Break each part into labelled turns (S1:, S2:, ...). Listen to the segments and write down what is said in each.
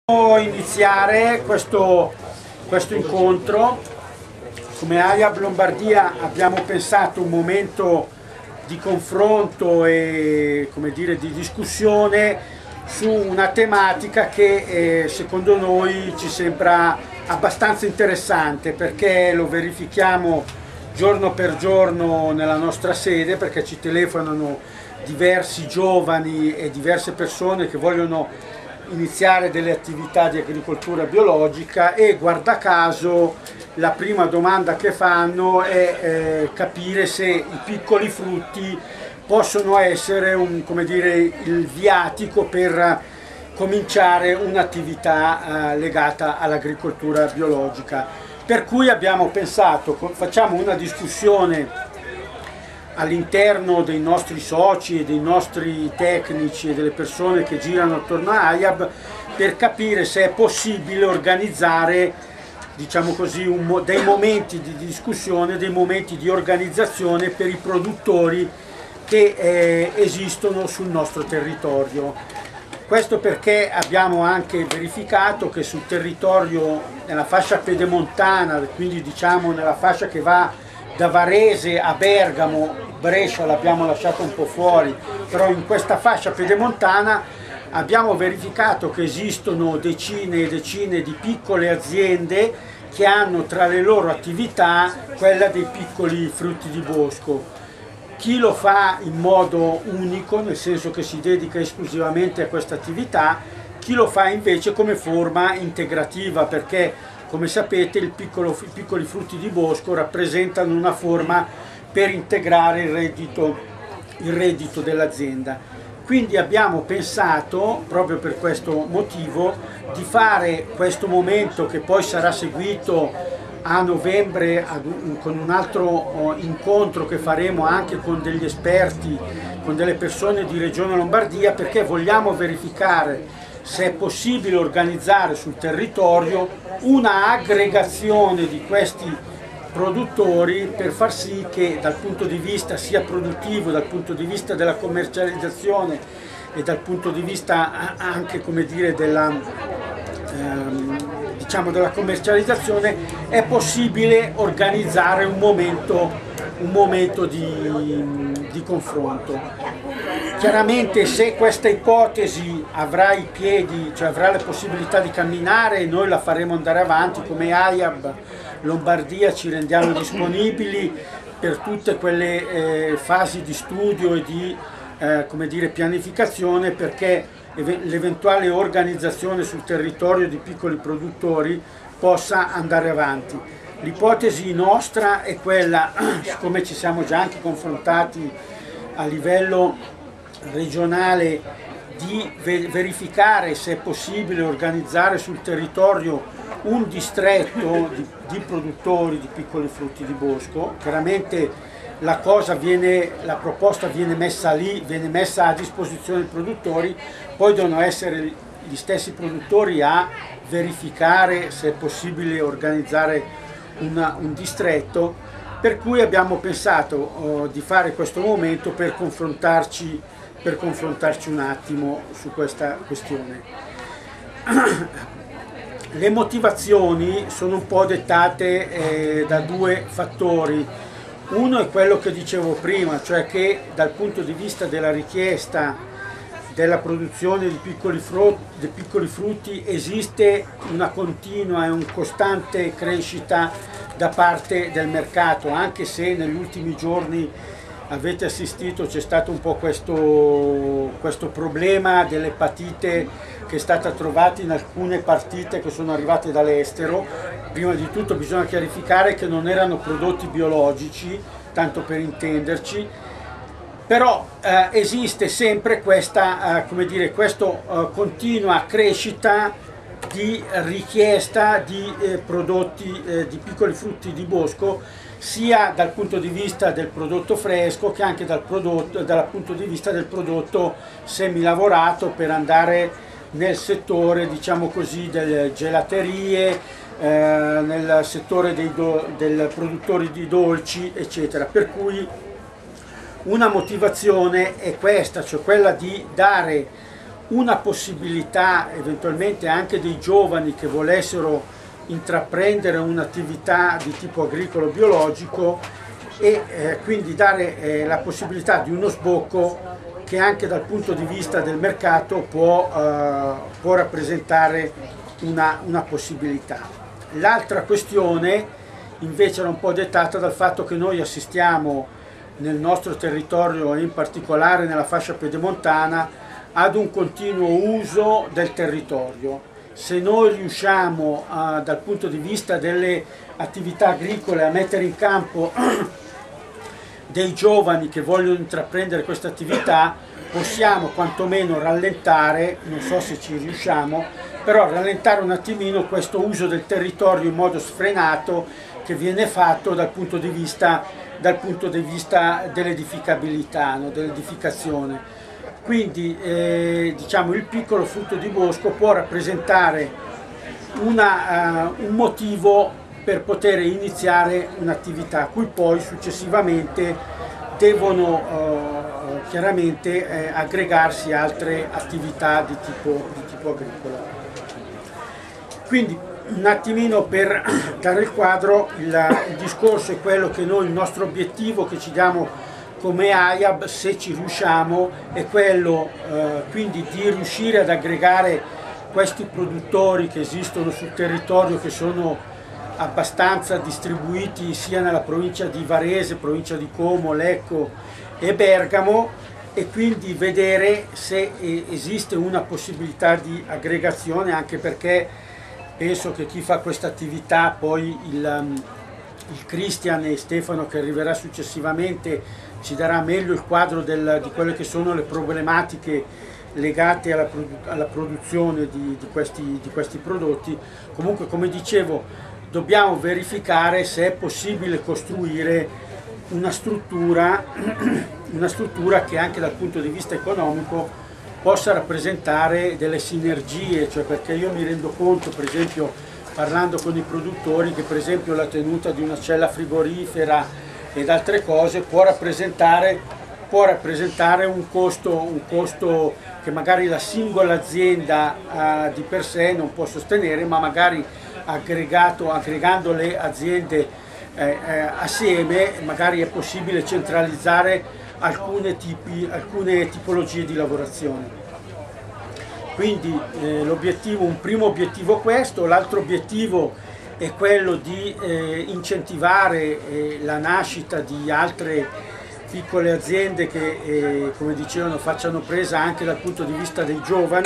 S1: Iniziare questo incontro. Come AIAB Lombardia abbiamo pensato un momento di confronto e di discussione su una tematica che secondo noi ci sembra abbastanza interessante, perché lo verifichiamo giorno per giorno nella nostra sede, perché ci telefonano diversi giovani e diverse persone che vogliono iniziare delle attività di agricoltura biologica, e guarda caso la prima domanda che fanno è capire se i piccoli frutti possono essere il viatico per cominciare un'attività legata all'agricoltura biologica. Per cui abbiamo pensato, facciamo una discussione all'interno dei nostri soci e dei nostri tecnici e delle persone che girano attorno a AIAB, per capire se è possibile organizzare, diciamo così, dei momenti di discussione, dei momenti di organizzazione per i produttori che esistono sul nostro territorio. Questo perché abbiamo anche verificato che sul territorio, nella fascia pedemontana, quindi diciamo nella fascia che va da Varese a Bergamo, Brescia l'abbiamo lasciato un po' fuori, però in questa fascia pedemontana abbiamo verificato che esistono decine e decine di piccole aziende che hanno tra le loro attività quella dei piccoli frutti di bosco. Chi lo fa in modo unico, nel senso che si dedica esclusivamente a questa attività, chi lo fa invece come forma integrativa, perché come sapete i piccoli frutti di bosco rappresentano una forma per integrare il reddito dell'azienda. Quindi abbiamo pensato, proprio per questo motivo, di fare questo momento, che poi sarà seguito a novembre con un altro incontro che faremo anche con degli esperti, con delle persone di Regione Lombardia, perché vogliamo verificare se è possibile organizzare sul territorio una aggregazione di questi produttori, per far sì che dal punto di vista sia produttivo, dal punto di vista della commercializzazione e dal punto di vista anche della commercializzazione, è possibile organizzare un momento di confronto. Chiaramente, se questa ipotesi avrà i piedi, cioè avrà la possibilità di camminare, noi la faremo andare avanti. Come AIAB Lombardia ci rendiamo disponibili per tutte quelle fasi di studio e di pianificazione, perché l'eventuale organizzazione sul territorio di piccoli produttori possa andare avanti. L'ipotesi nostra è quella, siccome ci siamo già anche confrontati a livello regionale, di verificare se è possibile organizzare sul territorio un distretto di produttori di piccoli frutti di bosco. Chiaramente la proposta viene messa lì, viene messa a disposizione dei produttori, poi devono essere gli stessi produttori a verificare se è possibile organizzare un distretto, per cui abbiamo pensato di fare questo momento per confrontarci un attimo su questa questione. Le motivazioni sono un po' dettate da due fattori. Uno è quello che dicevo prima, cioè che dal punto di vista della richiesta della produzione di piccoli frutti esiste una continua e un costante crescita da parte del mercato, anche se negli ultimi giorni avete assistito, c'è stato un po' questo problema dell'epatite che è stata trovata in alcune partite che sono arrivate dall'estero. Prima di tutto bisogna chiarificare che non erano prodotti biologici, tanto per intenderci, però esiste sempre questa continua crescita di richiesta di prodotti di piccoli frutti di bosco, sia dal punto di vista del prodotto fresco che anche dal punto di vista del prodotto semilavorato, per andare nel settore, diciamo così, delle gelaterie, nel settore del produttori di dolci, eccetera. Per cui una motivazione è questa, cioè quella di dare una possibilità eventualmente anche dei giovani che volessero intraprendere un'attività di tipo agricolo biologico e quindi dare la possibilità di uno sbocco che anche dal punto di vista del mercato può rappresentare una possibilità. L'altra questione invece era un po' dettata dal fatto che noi assistiamo nel nostro territorio e in particolare nella fascia pedemontana ad un continuo uso del territorio. Se noi riusciamo dal punto di vista delle attività agricole a mettere in campo dei giovani che vogliono intraprendere questa attività, possiamo quantomeno rallentare, non so se ci riusciamo, però rallentare un attimino questo uso del territorio in modo sfrenato che viene fatto dal punto di vista dell'edificabilità, no? Dell'edificazione. Quindi diciamo, il piccolo frutto di bosco può rappresentare un motivo per poter iniziare un'attività, cui poi successivamente devono chiaramente aggregarsi altre attività di tipo agricolo. Quindi un attimino per dare il quadro, il discorso è quello che noi, il nostro obiettivo che ci diamo come AIAB, se ci riusciamo, è quello quindi di riuscire ad aggregare questi produttori che esistono sul territorio, che sono abbastanza distribuiti sia nella provincia di Varese, provincia di Como, Lecco e Bergamo, e quindi vedere se esiste una possibilità di aggregazione, anche perché penso che chi fa questa attività, poi il Cristian e Stefano che arriverà successivamente, ci darà meglio il quadro di quelle che sono le problematiche legate alla produzione di questi prodotti. Comunque, come dicevo, dobbiamo verificare se è possibile costruire una struttura che anche dal punto di vista economico possa rappresentare delle sinergie, cioè perché io mi rendo conto, per esempio, parlando con i produttori, che per esempio la tenuta di una cella frigorifera ed altre cose può rappresentare un costo che magari la singola azienda di per sé non può sostenere, ma magari aggregando le aziende assieme magari è possibile centralizzare alcune tipologie di lavorazione. Quindi un primo obiettivo è questo, l'altro obiettivo è quello di incentivare la nascita di altre piccole aziende che, come dicevano, facciano presa anche dal punto di vista dei giovani,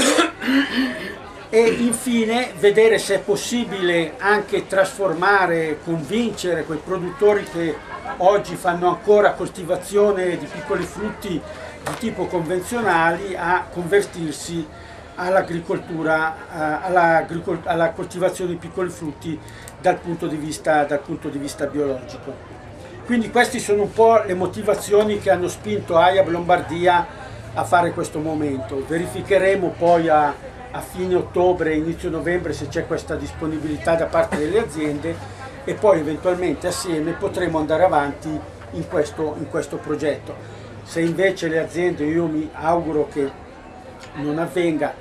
S1: e infine vedere se è possibile anche trasformare, convincere quei produttori che oggi fanno ancora coltivazione di piccoli frutti di tipo convenzionali a convertirsi all'agricoltura, alla coltivazione di piccoli frutti dal punto di vista biologico. Quindi queste sono un po' le motivazioni che hanno spinto AIAB Lombardia a fare questo momento. Verificheremo poi a fine ottobre, inizio novembre, se c'è questa disponibilità da parte delle aziende, e poi eventualmente assieme potremo andare avanti in questo progetto. Se invece le aziende, io mi auguro che non avvenga,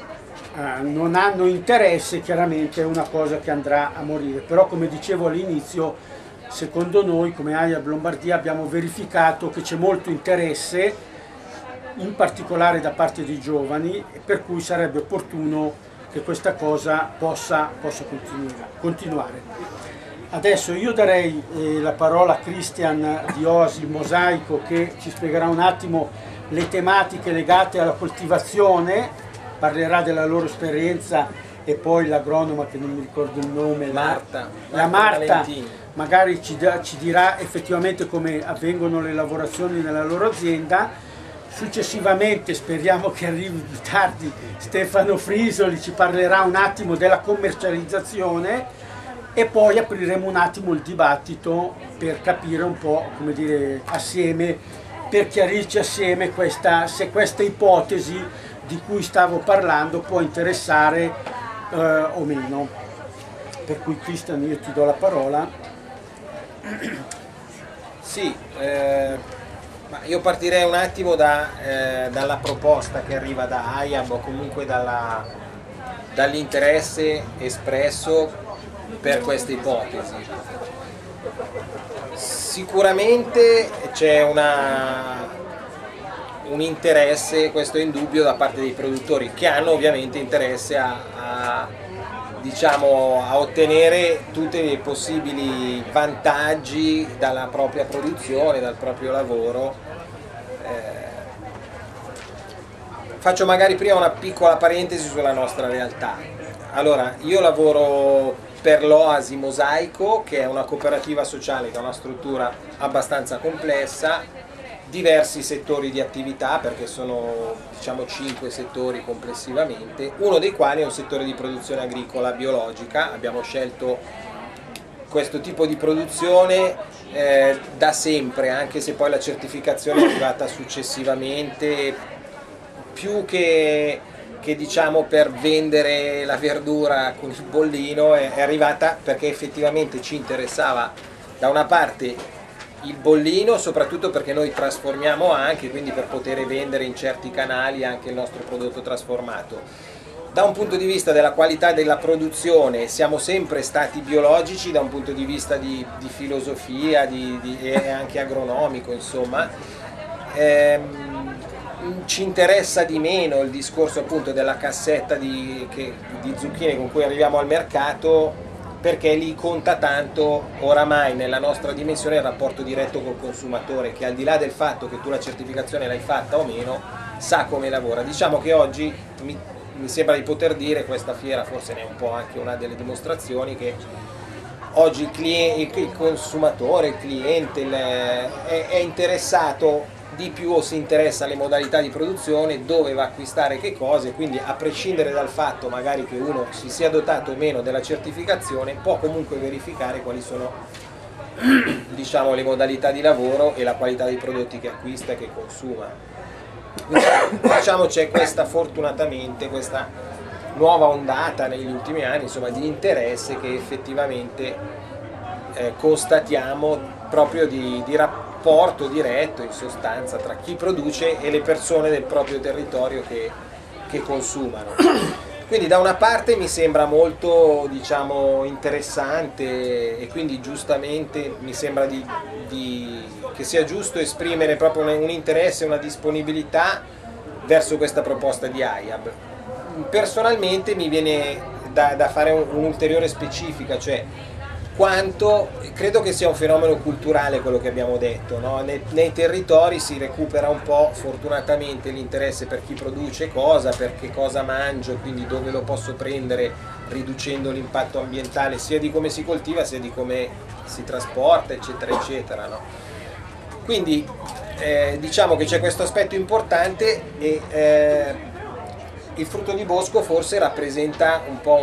S1: non hanno interesse, chiaramente è una cosa che andrà a morire. Però, come dicevo all'inizio, secondo noi come AIAB Lombardia abbiamo verificato che c'è molto interesse, in particolare da parte dei giovani, per cui sarebbe opportuno che questa cosa possa continuare. Adesso io darei la parola a Cristian di Oasi Mosaico, che ci spiegherà un attimo le tematiche legate alla coltivazione, parlerà della loro esperienza, e poi l'agronoma, che non mi ricordo il nome,
S2: Marta
S1: Valentini, magari ci dirà effettivamente come avvengono le lavorazioni nella loro azienda. Successivamente, speriamo che arrivi più tardi, Stefano Frisoli ci parlerà un attimo della commercializzazione, e poi apriremo un attimo il dibattito per capire un po', come dire, assieme, per chiarirci assieme se questa ipotesi di cui stavo parlando può interessare o meno. Per cui, Cristian, io ti do la parola.
S2: Sì, Ma io partirei un attimo dalla proposta che arriva da AIAB o comunque dall'interesse espresso per questa ipotesi. Sicuramente c'è un interesse, questo è indubbio, da parte dei produttori, che hanno ovviamente interesse diciamo, a ottenere tutti i possibili vantaggi dalla propria produzione, dal proprio lavoro. Faccio magari prima una piccola parentesi sulla nostra realtà. Allora, io lavoro per l'Oasi Mosaico, che è una cooperativa sociale che ha una struttura abbastanza complessa, diversi settori di attività, perché sono, diciamo, 5 settori complessivamente, uno dei quali è un settore di produzione agricola biologica. Abbiamo scelto questo tipo di produzione da sempre, anche se poi la certificazione è arrivata successivamente, più che diciamo per vendere la verdura con il bollino, è arrivata perché effettivamente ci interessava da una parte il bollino, soprattutto perché noi trasformiamo anche, quindi per poter vendere in certi canali anche il nostro prodotto trasformato. Da un punto di vista della qualità della produzione siamo sempre stati biologici, da un punto di vista di filosofia e anche agronomico, insomma. Ci interessa di meno il discorso appunto della cassetta di zucchine con cui arriviamo al mercato, perché lì conta tanto oramai nella nostra dimensione il rapporto diretto col consumatore, che al di là del fatto che tu la certificazione l'hai fatta o meno, sa come lavora. Diciamo che oggi mi sembra di poter dire, questa fiera forse ne è un po' anche una delle dimostrazioni, che oggi il consumatore, il cliente è interessato di più, o si interessa alle modalità di produzione, dove va a acquistare che cose, quindi a prescindere dal fatto magari che uno si sia dotato o meno della certificazione, può comunque verificare quali sono, diciamo, le modalità di lavoro e la qualità dei prodotti che acquista e che consuma. Quindi, diciamo, c'è fortunatamente questa nuova ondata negli ultimi anni, insomma, di interesse che effettivamente constatiamo, proprio di rapporto diretto in sostanza tra chi produce e le persone del proprio territorio che consumano. Quindi da una parte mi sembra molto, diciamo, interessante, e quindi giustamente mi sembra che sia giusto esprimere proprio un interesse e una disponibilità verso questa proposta di AIAB. Personalmente mi viene da fare un'ulteriore specifica, cioè quanto credo che sia un fenomeno culturale quello che abbiamo detto, no? Nei territori si recupera un po', fortunatamente, l'interesse per chi produce cosa, per che cosa mangio, quindi dove lo posso prendere, riducendo l'impatto ambientale sia di come si coltiva sia di come si trasporta, eccetera eccetera, no? Quindi diciamo che c'è questo aspetto importante, e il frutto di bosco forse rappresenta un po'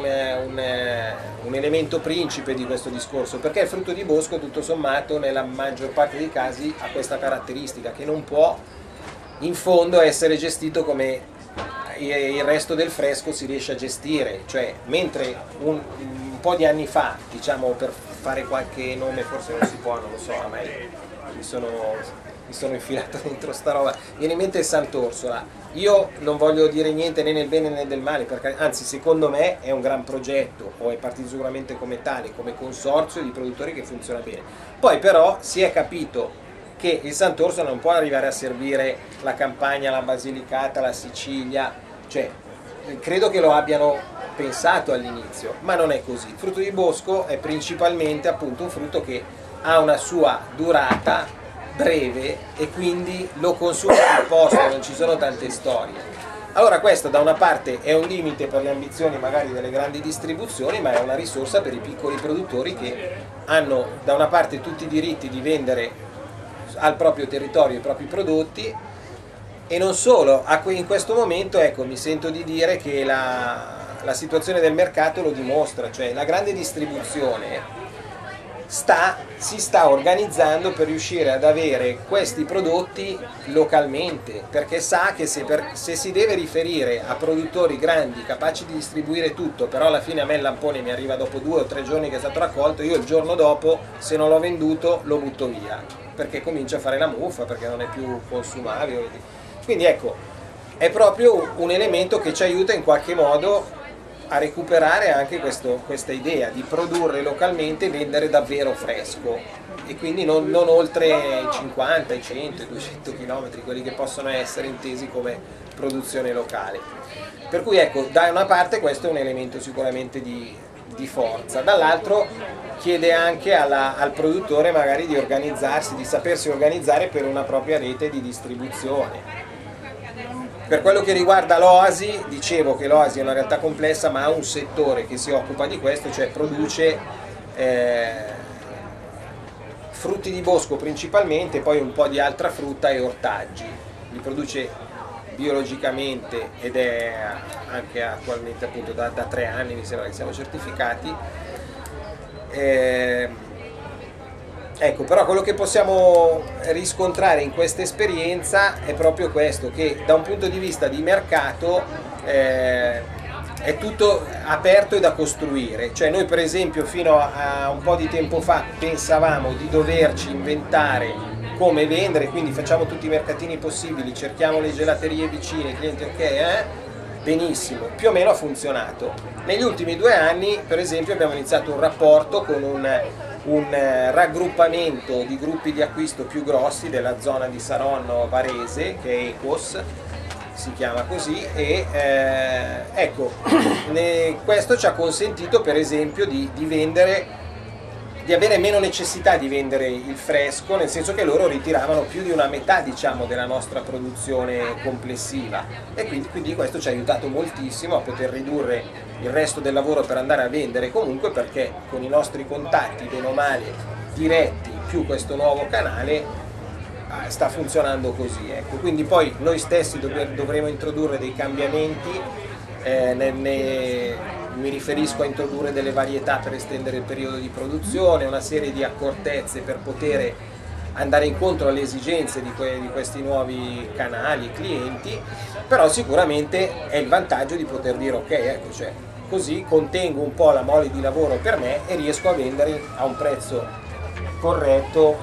S2: un elemento principe di questo discorso, perché il frutto di bosco, tutto sommato, nella maggior parte dei casi ha questa caratteristica, che non può in fondo essere gestito come il resto del fresco si riesce a gestire. Cioè, mentre un po' di anni fa, diciamo, per fare qualche nome, forse non si può, non lo so, a me mi sono infilato dentro sta roba, viene in mente il Sant'Orsola. Io non voglio dire niente né nel bene né nel male, perché anzi, secondo me è un gran progetto, o è partito sicuramente come tale, come consorzio di produttori che funziona bene. Poi però si è capito che il Sant'Orsola non può arrivare a servire la Campania, la Basilicata, la Sicilia, cioè credo che lo abbiano pensato all'inizio, ma non è così. Il frutto di bosco è principalmente appunto un frutto che ha una sua durata breve e quindi lo consumi sul posto, non ci sono tante storie. Allora questo da una parte è un limite per le ambizioni magari delle grandi distribuzioni, ma è una risorsa per i piccoli produttori, che hanno da una parte tutti i diritti di vendere al proprio territorio i propri prodotti, e non solo. In questo momento, ecco, mi sento di dire che la situazione del mercato lo dimostra, cioè la grande distribuzione si sta organizzando per riuscire ad avere questi prodotti localmente, perché sa che se si deve riferire a produttori grandi capaci di distribuire tutto, però alla fine a me il lampone mi arriva dopo 2 o 3 giorni che è stato raccolto, io il giorno dopo, se non l'ho venduto, lo butto via. perché comincia a fare la muffa, perché non è più consumabile. Quindi ecco, è proprio un elemento che ci aiuta in qualche modo a recuperare anche questa idea di produrre localmente e vendere davvero fresco, e quindi non oltre i 50, i 100, i 200 km, quelli che possono essere intesi come produzione locale. Per cui ecco, da una parte questo è un elemento sicuramente di forza, dall'altro chiede anche al produttore magari di organizzarsi, di sapersi organizzare per una propria rete di distribuzione. Per quello che riguarda l'Oasi, dicevo che l'Oasi è una realtà complessa, ma ha un settore che si occupa di questo, cioè produce frutti di bosco principalmente, poi un po' di altra frutta e ortaggi. Li produce biologicamente ed è anche attualmente appunto da 3 anni, mi sembra che siamo certificati. Ecco, però quello che possiamo riscontrare in questa esperienza è proprio questo, che da un punto di vista di mercato è tutto aperto e da costruire. Cioè noi per esempio fino a un po' di tempo fa pensavamo di doverci inventare come vendere, quindi facciamo tutti i mercatini possibili, cerchiamo le gelaterie vicine, i clienti ok, benissimo, più o meno ha funzionato. Negli ultimi 2 anni per esempio abbiamo iniziato un rapporto con un raggruppamento di gruppi di acquisto più grossi della zona di Saronno Varese, che è Ecos, si chiama così, e ecco, questo ci ha consentito per esempio di avere meno necessità di vendere il fresco, nel senso che loro ritiravano più di una metà, diciamo, della nostra produzione complessiva, e quindi questo ci ha aiutato moltissimo a poter ridurre il resto del lavoro per andare a vendere comunque, perché con i nostri contatti, bene o male, diretti, più questo nuovo canale, sta funzionando così, ecco. Quindi poi noi stessi dovremo introdurre dei cambiamenti, mi riferisco a introdurre delle varietà per estendere il periodo di produzione, una serie di accortezze per poter andare incontro alle esigenze di questi nuovi canali, clienti, però sicuramente è il vantaggio di poter dire ok, ecco, cioè, così contengo un po' la mole di lavoro per me e riesco a vendere a un prezzo corretto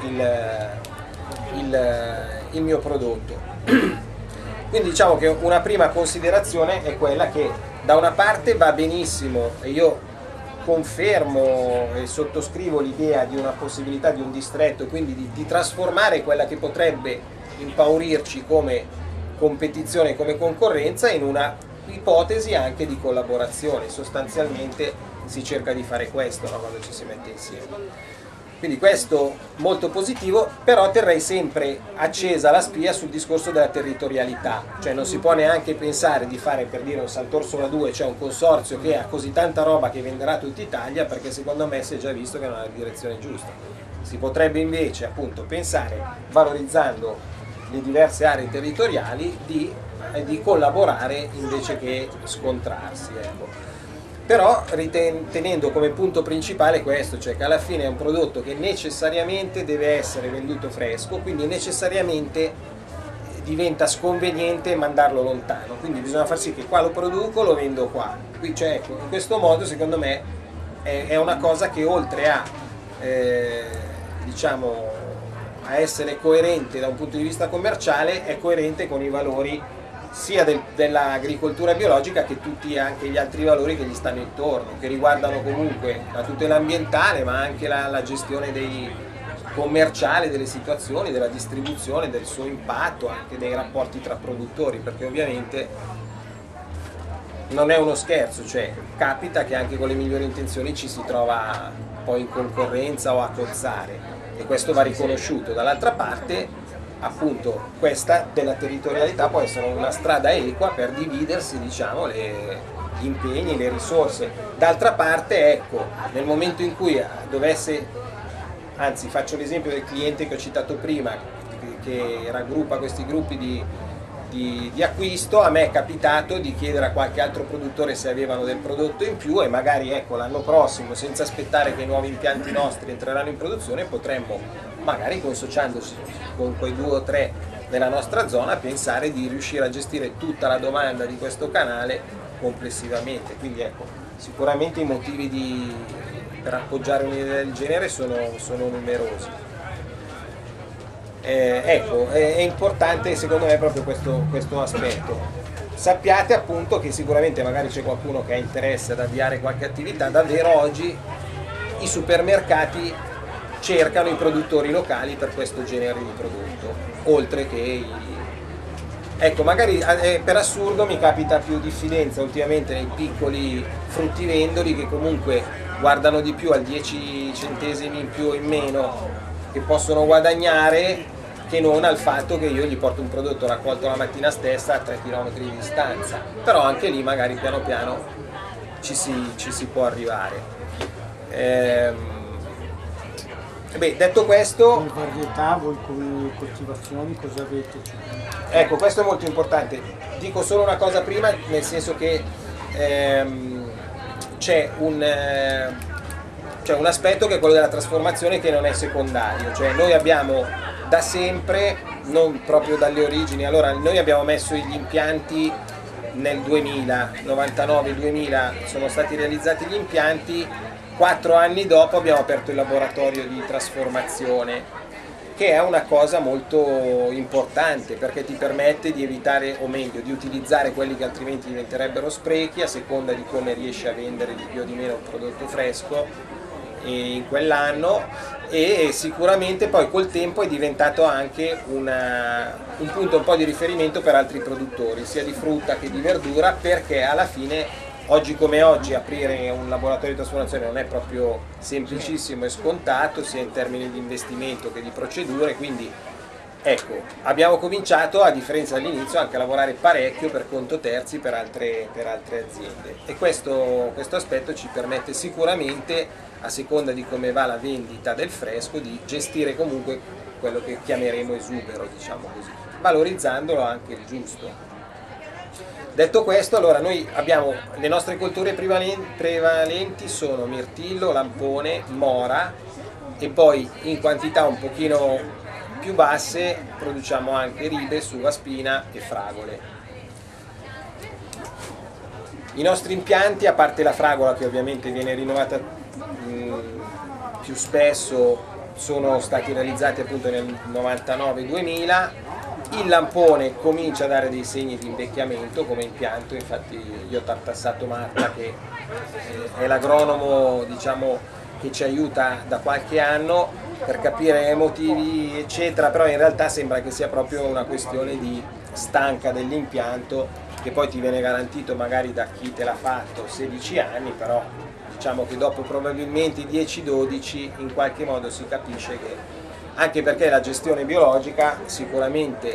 S2: il mio prodotto. Quindi diciamo che una prima considerazione è quella che da una parte va benissimo, e io confermo e sottoscrivo l'idea di una possibilità di un distretto, quindi di trasformare quella che potrebbe impaurirci come competizione, come concorrenza, in una ipotesi anche di collaborazione. Sostanzialmente si cerca di fare questo, no, quando ci si mette insieme. Quindi questo molto positivo, però terrei sempre accesa la spia sul discorso della territorialità, cioè non si può neanche pensare di fare, per dire, un Sant'Orsola 2, cioè un consorzio che ha così tanta roba che venderà tutta Italia, perché secondo me si è già visto che non è la direzione giusta. Si potrebbe invece appunto pensare, valorizzando le diverse aree territoriali, di collaborare invece che scontrarsi, ecco. Però ritenendo come punto principale questo, cioè che alla fine è un prodotto che necessariamente deve essere venduto fresco, quindi necessariamente diventa sconveniente mandarlo lontano, quindi bisogna far sì che qua lo produco, lo vendo qua. Qui, cioè, ecco, in questo modo secondo me è una cosa che oltre a diciamo, a essere coerente da un punto di vista commerciale, è coerente con i valori sia dell'agricoltura biologica che tutti anche gli altri valori che gli stanno intorno, che riguardano comunque la tutela ambientale, ma anche la gestione commerciale delle situazioni, della distribuzione, del suo impatto, anche dei rapporti tra produttori, perché ovviamente non è uno scherzo, cioè capita che anche con le migliori intenzioni ci si trova poi in concorrenza o a cozzare, e questo va riconosciuto. Dall'altra parte, appunto, questa della territorialità può essere una strada equa per dividersi, diciamo, gli impegni, le risorse. D'altra parte, ecco, nel momento in cui dovesse, anzi faccio l'esempio del cliente che ho citato prima, che raggruppa questi gruppi di acquisto, a me è capitato di chiedere a qualche altro produttore se avevano del prodotto in più, e magari, ecco, l'anno prossimo, senza aspettare che i nuovi impianti nostri entreranno in produzione, potremmo, magari consociandosi con quei 2 o 3 della nostra zona, pensare di riuscire a gestire tutta la domanda di questo canale complessivamente. Quindi ecco, sicuramente i motivi per appoggiare un'idea del genere sono numerosi. Ecco, è importante secondo me proprio questo aspetto. Sappiate appunto che sicuramente magari c'è qualcuno che ha interesse ad avviare qualche attività, davvero oggi i supermercati cercano i produttori locali per questo genere di prodotto, oltre che ecco, magari per assurdo mi capita più diffidenza ultimamente nei piccoli fruttivendoli che comunque guardano di più al 10 centesimi in più o in meno che possono guadagnare che non al fatto che io gli porto un prodotto raccolto la mattina stessa a 3 km di distanza. Però anche lì magari piano piano ci si può arrivare. Beh, detto questo...
S1: Come varietà, voi come coltivazioni cosa avete?
S2: Ecco, questo è molto importante. Dico solo una cosa prima, nel senso che c'è un aspetto che è quello della trasformazione che non è secondario. Cioè noi abbiamo da sempre, non proprio dalle origini, allora noi abbiamo messo gli impianti nel 2000, 99-2000 sono stati realizzati gli impianti, 4 anni dopo abbiamo aperto il laboratorio di trasformazione, che è una cosa molto importante perché ti permette di evitare, o meglio, di utilizzare quelli che altrimenti diventerebbero sprechi a seconda di come riesci a vendere di più o di meno un prodotto fresco in quell'anno, e sicuramente poi col tempo è diventato anche un punto un po' di riferimento per altri produttori, sia di frutta che di verdura, perché alla fine oggi come oggi aprire un laboratorio di trasformazione non è proprio semplicissimo e scontato, sia in termini di investimento che di procedure, quindi ecco, abbiamo cominciato, a differenza dall'inizio, anche a lavorare parecchio per conto terzi per altre aziende, e questo aspetto ci permette sicuramente, a seconda di come va la vendita del fresco, di gestire comunque quello che chiameremo esubero, diciamo così, valorizzandolo anche il giusto. Detto questo, allora noi abbiamo le nostre colture prevalenti sono mirtillo, lampone, mora, e poi in quantità un pochino più basse produciamo anche ribes, uva spina e fragole. I nostri impianti, a parte la fragola che ovviamente viene rinnovata più spesso, sono stati realizzati appunto nel 99-2000. Il lampone comincia a dare dei segni di invecchiamento come impianto, infatti io ho tartassato Marta che è l'agronomo, diciamo, che ci aiuta da qualche anno per capire motivi eccetera, però in realtà sembra che sia proprio una questione di stanca dell'impianto, che poi ti viene garantito magari da chi te l'ha fatto 16 anni, però diciamo che dopo probabilmente 10-12 in qualche modo si capisce che, anche perché la gestione biologica sicuramente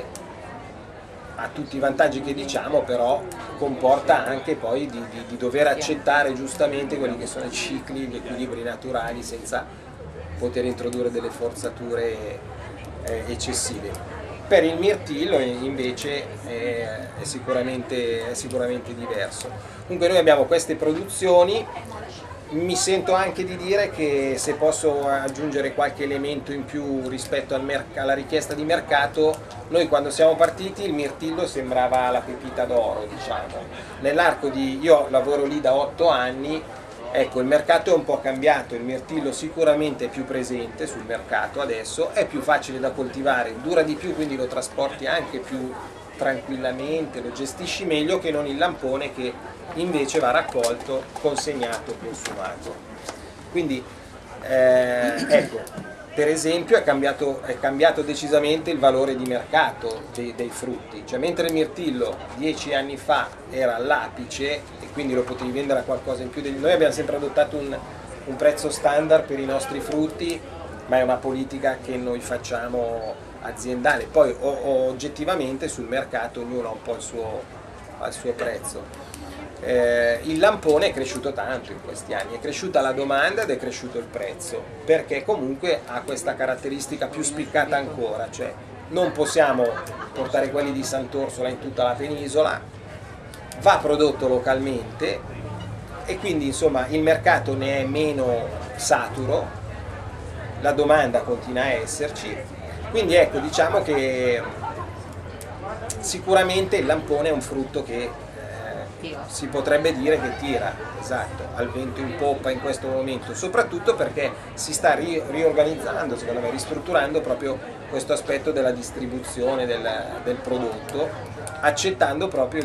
S2: ha tutti i vantaggi che diciamo, però comporta anche poi di dover accettare giustamente quelli che sono i cicli, gli equilibri naturali, senza poter introdurre delle forzature eccessive. Per il mirtillo invece è sicuramente diverso. Comunque noi abbiamo queste produzioni. Mi sento anche di dire che, se posso aggiungere qualche elemento in più rispetto alla richiesta di mercato, noi quando siamo partiti il mirtillo sembrava la pepita d'oro, diciamo. Nell'arco io lavoro lì da 8 anni, ecco, il mercato è un po' cambiato, il mirtillo sicuramente è più presente sul mercato adesso, è più facile da coltivare, dura di più, quindi lo trasporti anche più tranquillamente, lo gestisci meglio che non il lampone che invece va raccolto, consegnato, consumato. Quindi ecco, per esempio è cambiato decisamente il valore di mercato dei frutti, cioè mentre il mirtillo 10 anni fa era all'apice e quindi lo potevi vendere a qualcosa in più noi abbiamo sempre adottato un prezzo standard per i nostri frutti, ma è una politica che noi facciamo aziendale, poi oggettivamente sul mercato ognuno ha un po' il suo prezzo. Il lampone è cresciuto tanto in questi anni, è cresciuta la domanda ed è cresciuto il prezzo, perché comunque ha questa caratteristica più spiccata ancora, cioè non possiamo portare quelli di Sant'Orsola in tutta la penisola, va prodotto localmente e quindi insomma il mercato ne è meno saturo, la domanda continua a esserci, quindi ecco, diciamo che sicuramente il lampone è un frutto che si potrebbe dire che tira, esatto, al vento in poppa in questo momento, soprattutto perché si sta riorganizzando, secondo me, ristrutturando proprio questo aspetto della distribuzione del prodotto, accettando proprio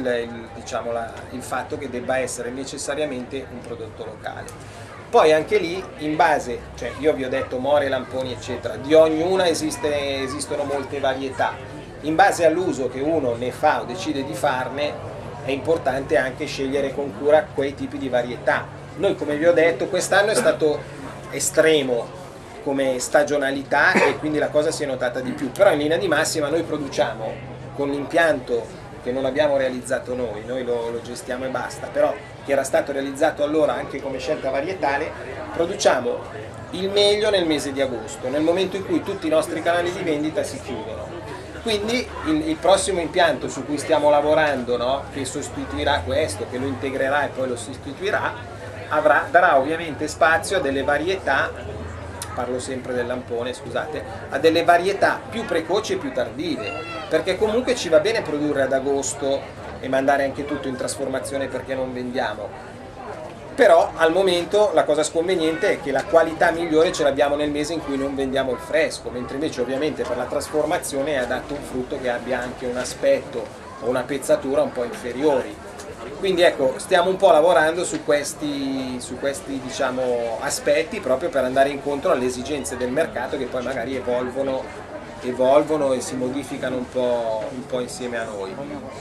S2: il fatto che debba essere necessariamente un prodotto locale. Poi anche lì, in base, cioè io vi ho detto more, lamponi eccetera, di ognuna esistono molte varietà. In base all'uso che uno ne fa o decide di farne, è importante anche scegliere con cura quei tipi di varietà. Noi, come vi ho detto, quest'anno è stato estremo come stagionalità e quindi la cosa si è notata di più, però in linea di massima noi produciamo con l'impianto che non abbiamo realizzato noi lo gestiamo e basta, però che era stato realizzato allora anche come scelta varietale, produciamo il meglio nel mese di agosto, nel momento in cui tutti i nostri canali di vendita si chiudono. Quindi il prossimo impianto su cui stiamo lavorando, no, che sostituirà questo, che lo integrerà e poi lo sostituirà, darà ovviamente spazio a delle varietà, parlo sempre del lampone, scusate, a delle varietà più precoci e più tardive, perché comunque ci va bene produrre ad agosto e mandare anche tutto in trasformazione perché non vendiamo, però al momento la cosa sconveniente è che la qualità migliore ce l'abbiamo nel mese in cui non vendiamo il fresco, mentre invece ovviamente per la trasformazione è adatto un frutto che abbia anche un aspetto o una pezzatura un po' inferiori. Quindi ecco, stiamo un po' lavorando su questi diciamo, aspetti proprio per andare incontro alle esigenze del mercato che poi magari evolvono e si modificano un po' insieme a noi.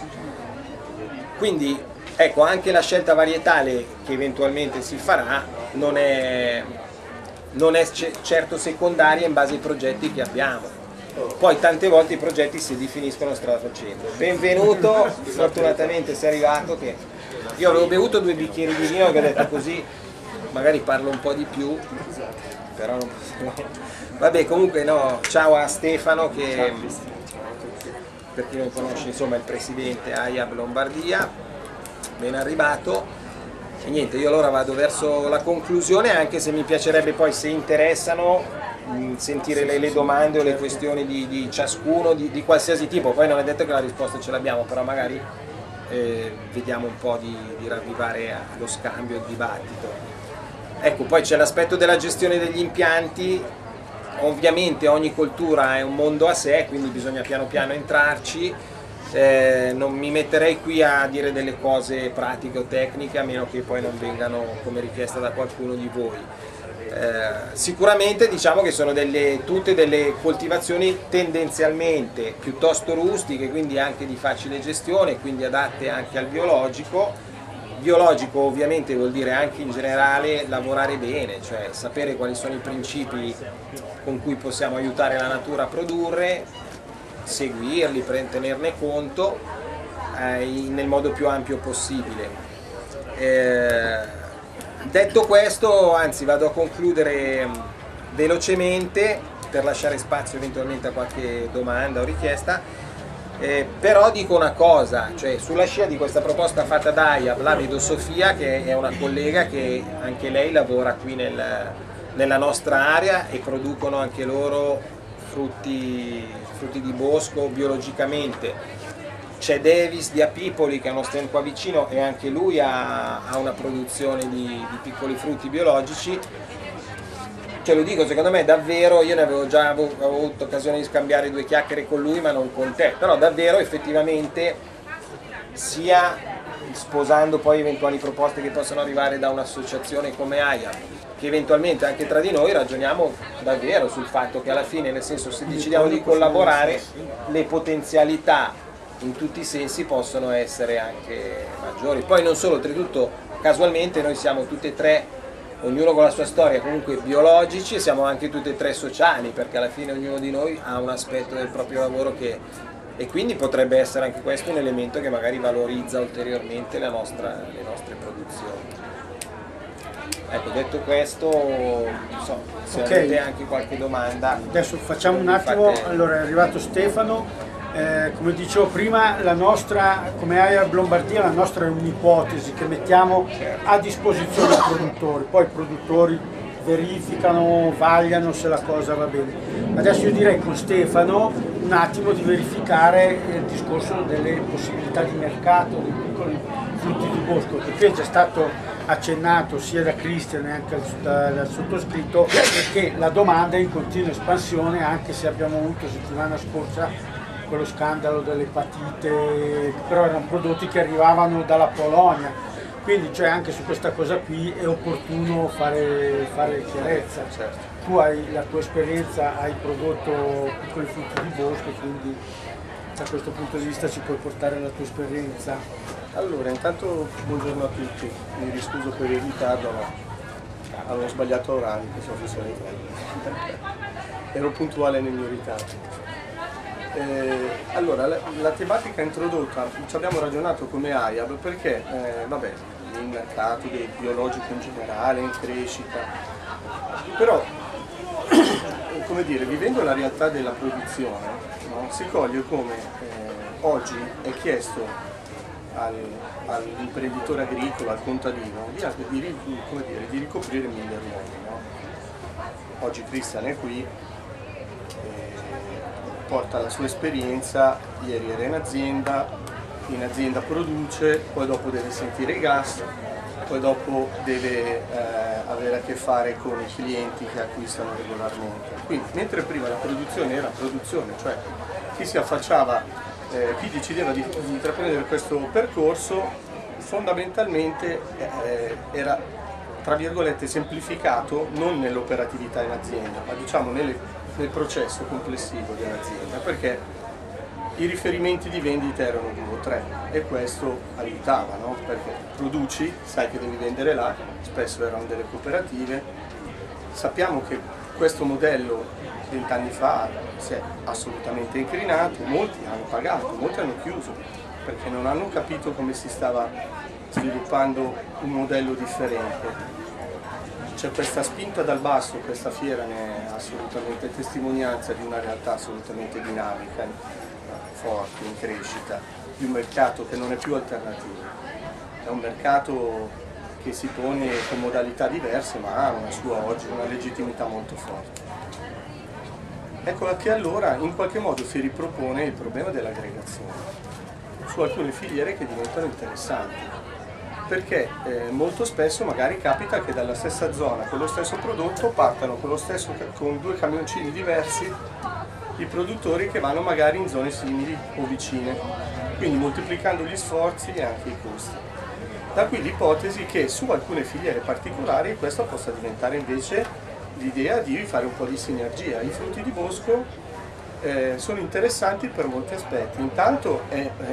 S2: Quindi ecco, anche la scelta varietale che eventualmente si farà non è certo secondaria in base ai progetti che abbiamo. Poi tante volte i progetti si definiscono strada facendo. Benvenuto, fortunatamente sei arrivato, che io avevo bevuto 2 bicchieri di vino che ho detto così magari parlo un po' di più, però non posso. Vabbè, comunque no, ciao a Stefano che per chi non conosce insomma è il presidente AIAB Lombardia, ben arrivato. E niente, io allora vado verso la conclusione, anche se mi piacerebbe poi, se interessano, sentire le domande o le questioni di ciascuno, di qualsiasi tipo. Poi non è detto che la risposta ce l'abbiamo, però magari vediamo un po' di ravvivare lo scambio, il dibattito. Ecco, poi c'è l'aspetto della gestione degli impianti. Ovviamente ogni coltura è un mondo a sé, quindi bisogna piano piano entrarci. Non mi metterei qui a dire delle cose pratiche o tecniche, a meno che poi non vengano come richiesta da qualcuno di voi. Sicuramente diciamo che sono tutte delle coltivazioni tendenzialmente piuttosto rustiche, quindi anche di facile gestione, quindi adatte anche al biologico. Biologico ovviamente vuol dire anche in generale lavorare bene, cioè sapere quali sono i principi con cui possiamo aiutare la natura a produrre, seguirli, tenerne conto nel modo più ampio possibile. Detto questo, anzi vado a concludere velocemente per lasciare spazio eventualmente a qualche domanda o richiesta. Però dico una cosa, cioè sulla scia di questa proposta fatta da AIAB, la vedo Sofia, che è una collega che anche lei lavora qui nella nostra area e producono anche loro frutti di bosco biologicamente. C'è Davis di Apipoli che è uno stand qua vicino e anche lui ha una produzione di piccoli frutti biologici. Ce lo dico, secondo me davvero, io ne avevo già avuto occasione di scambiare 2 chiacchiere con lui, ma non con te, però davvero effettivamente, sia sposando poi eventuali proposte che possono arrivare da un'associazione come AIAB, che eventualmente anche tra di noi ragioniamo davvero sul fatto che alla fine, nel senso, se decidiamo di collaborare, le potenzialità in tutti i sensi possono essere anche maggiori. Poi non solo, oltretutto casualmente noi siamo tutte e tre, ognuno con la sua storia, comunque biologici, e siamo anche tutte e tre sociali, perché alla fine ognuno di noi ha un aspetto del proprio lavoro e quindi potrebbe essere anche questo un elemento che magari valorizza ulteriormente le nostre produzioni. Ecco, detto questo, non so, se avete anche qualche domanda.
S1: Adesso facciamo un attimo, allora è arrivato Stefano. Come dicevo prima, la nostra, come AIAB Lombardia, la nostra è un'ipotesi che mettiamo a disposizione dei produttori, poi i produttori verificano, vagliano se la cosa va bene. Adesso io direi con Stefano un attimo di verificare il discorso delle possibilità di mercato dei piccoli frutti di bosco, che qui è già stato accennato sia da Cristian e anche dal sottoscritto, perché la domanda è in continua espansione, anche se abbiamo avuto settimana scorsa quello scandalo dell'epatite, però erano prodotti che arrivavano dalla Polonia. Quindi cioè, anche su questa cosa qui è opportuno fare chiarezza.
S3: Certo.
S1: Tu hai la tua esperienza, hai prodotto piccoli frutti di bosco, quindi da questo punto di vista ci puoi portare la tua esperienza.
S3: Allora, intanto buongiorno a tutti, mi riscuso per il ritardo, ma avevo sbagliato orari, che sono fosse le 3. Ero puntuale nel mio ritardo. Allora, la tematica introdotta, ci abbiamo ragionato come AIAB perché, vabbè, il mercato del biologico in generale, in crescita, però, come dire, vivendo la realtà della produzione, no, si coglie come oggi è chiesto all'imprenditore agricolo, al contadino, di ricoprire 1000 ruoli. No? Oggi Cristian è qui, porta la sua esperienza, ieri era in azienda produce, poi dopo deve sentire i gas, poi dopo deve avere a che fare con i clienti che acquistano regolarmente. Quindi mentre prima la produzione era produzione, cioè chi si affacciava, chi decideva di intraprendere questo percorso, fondamentalmente era, tra virgolette, semplificato non nell'operatività in azienda, ma diciamo nel processo complessivo dell'azienda, perché i riferimenti di vendita erano 2 o 3 e questo aiutava, no? Perché produci, sai che devi vendere là, spesso erano delle cooperative. Sappiamo che questo modello 20 anni fa si è assolutamente incrinato, molti hanno pagato, molti hanno chiuso perché non hanno capito come si stava sviluppando un modello differente. C'è questa spinta dal basso, questa fiera ne è assolutamente testimonianza di una realtà assolutamente dinamica, forte, in crescita, di un mercato che non è più alternativo. È un mercato che si pone con modalità diverse, ma ha una sua oggi una legittimità molto forte. Ecco che allora in qualche modo si ripropone il problema dell'aggregazione su alcune filiere che diventano interessanti. Perché molto spesso magari capita che dalla stessa zona con lo stesso prodotto partano con 2 camioncini diversi i produttori che vanno magari in zone simili o vicine, quindi moltiplicando gli sforzi e anche i costi. Da qui l'ipotesi che su alcune filiere particolari questa possa diventare invece l'idea di fare un po' di sinergia. I frutti di bosco sono interessanti per molti aspetti. Intanto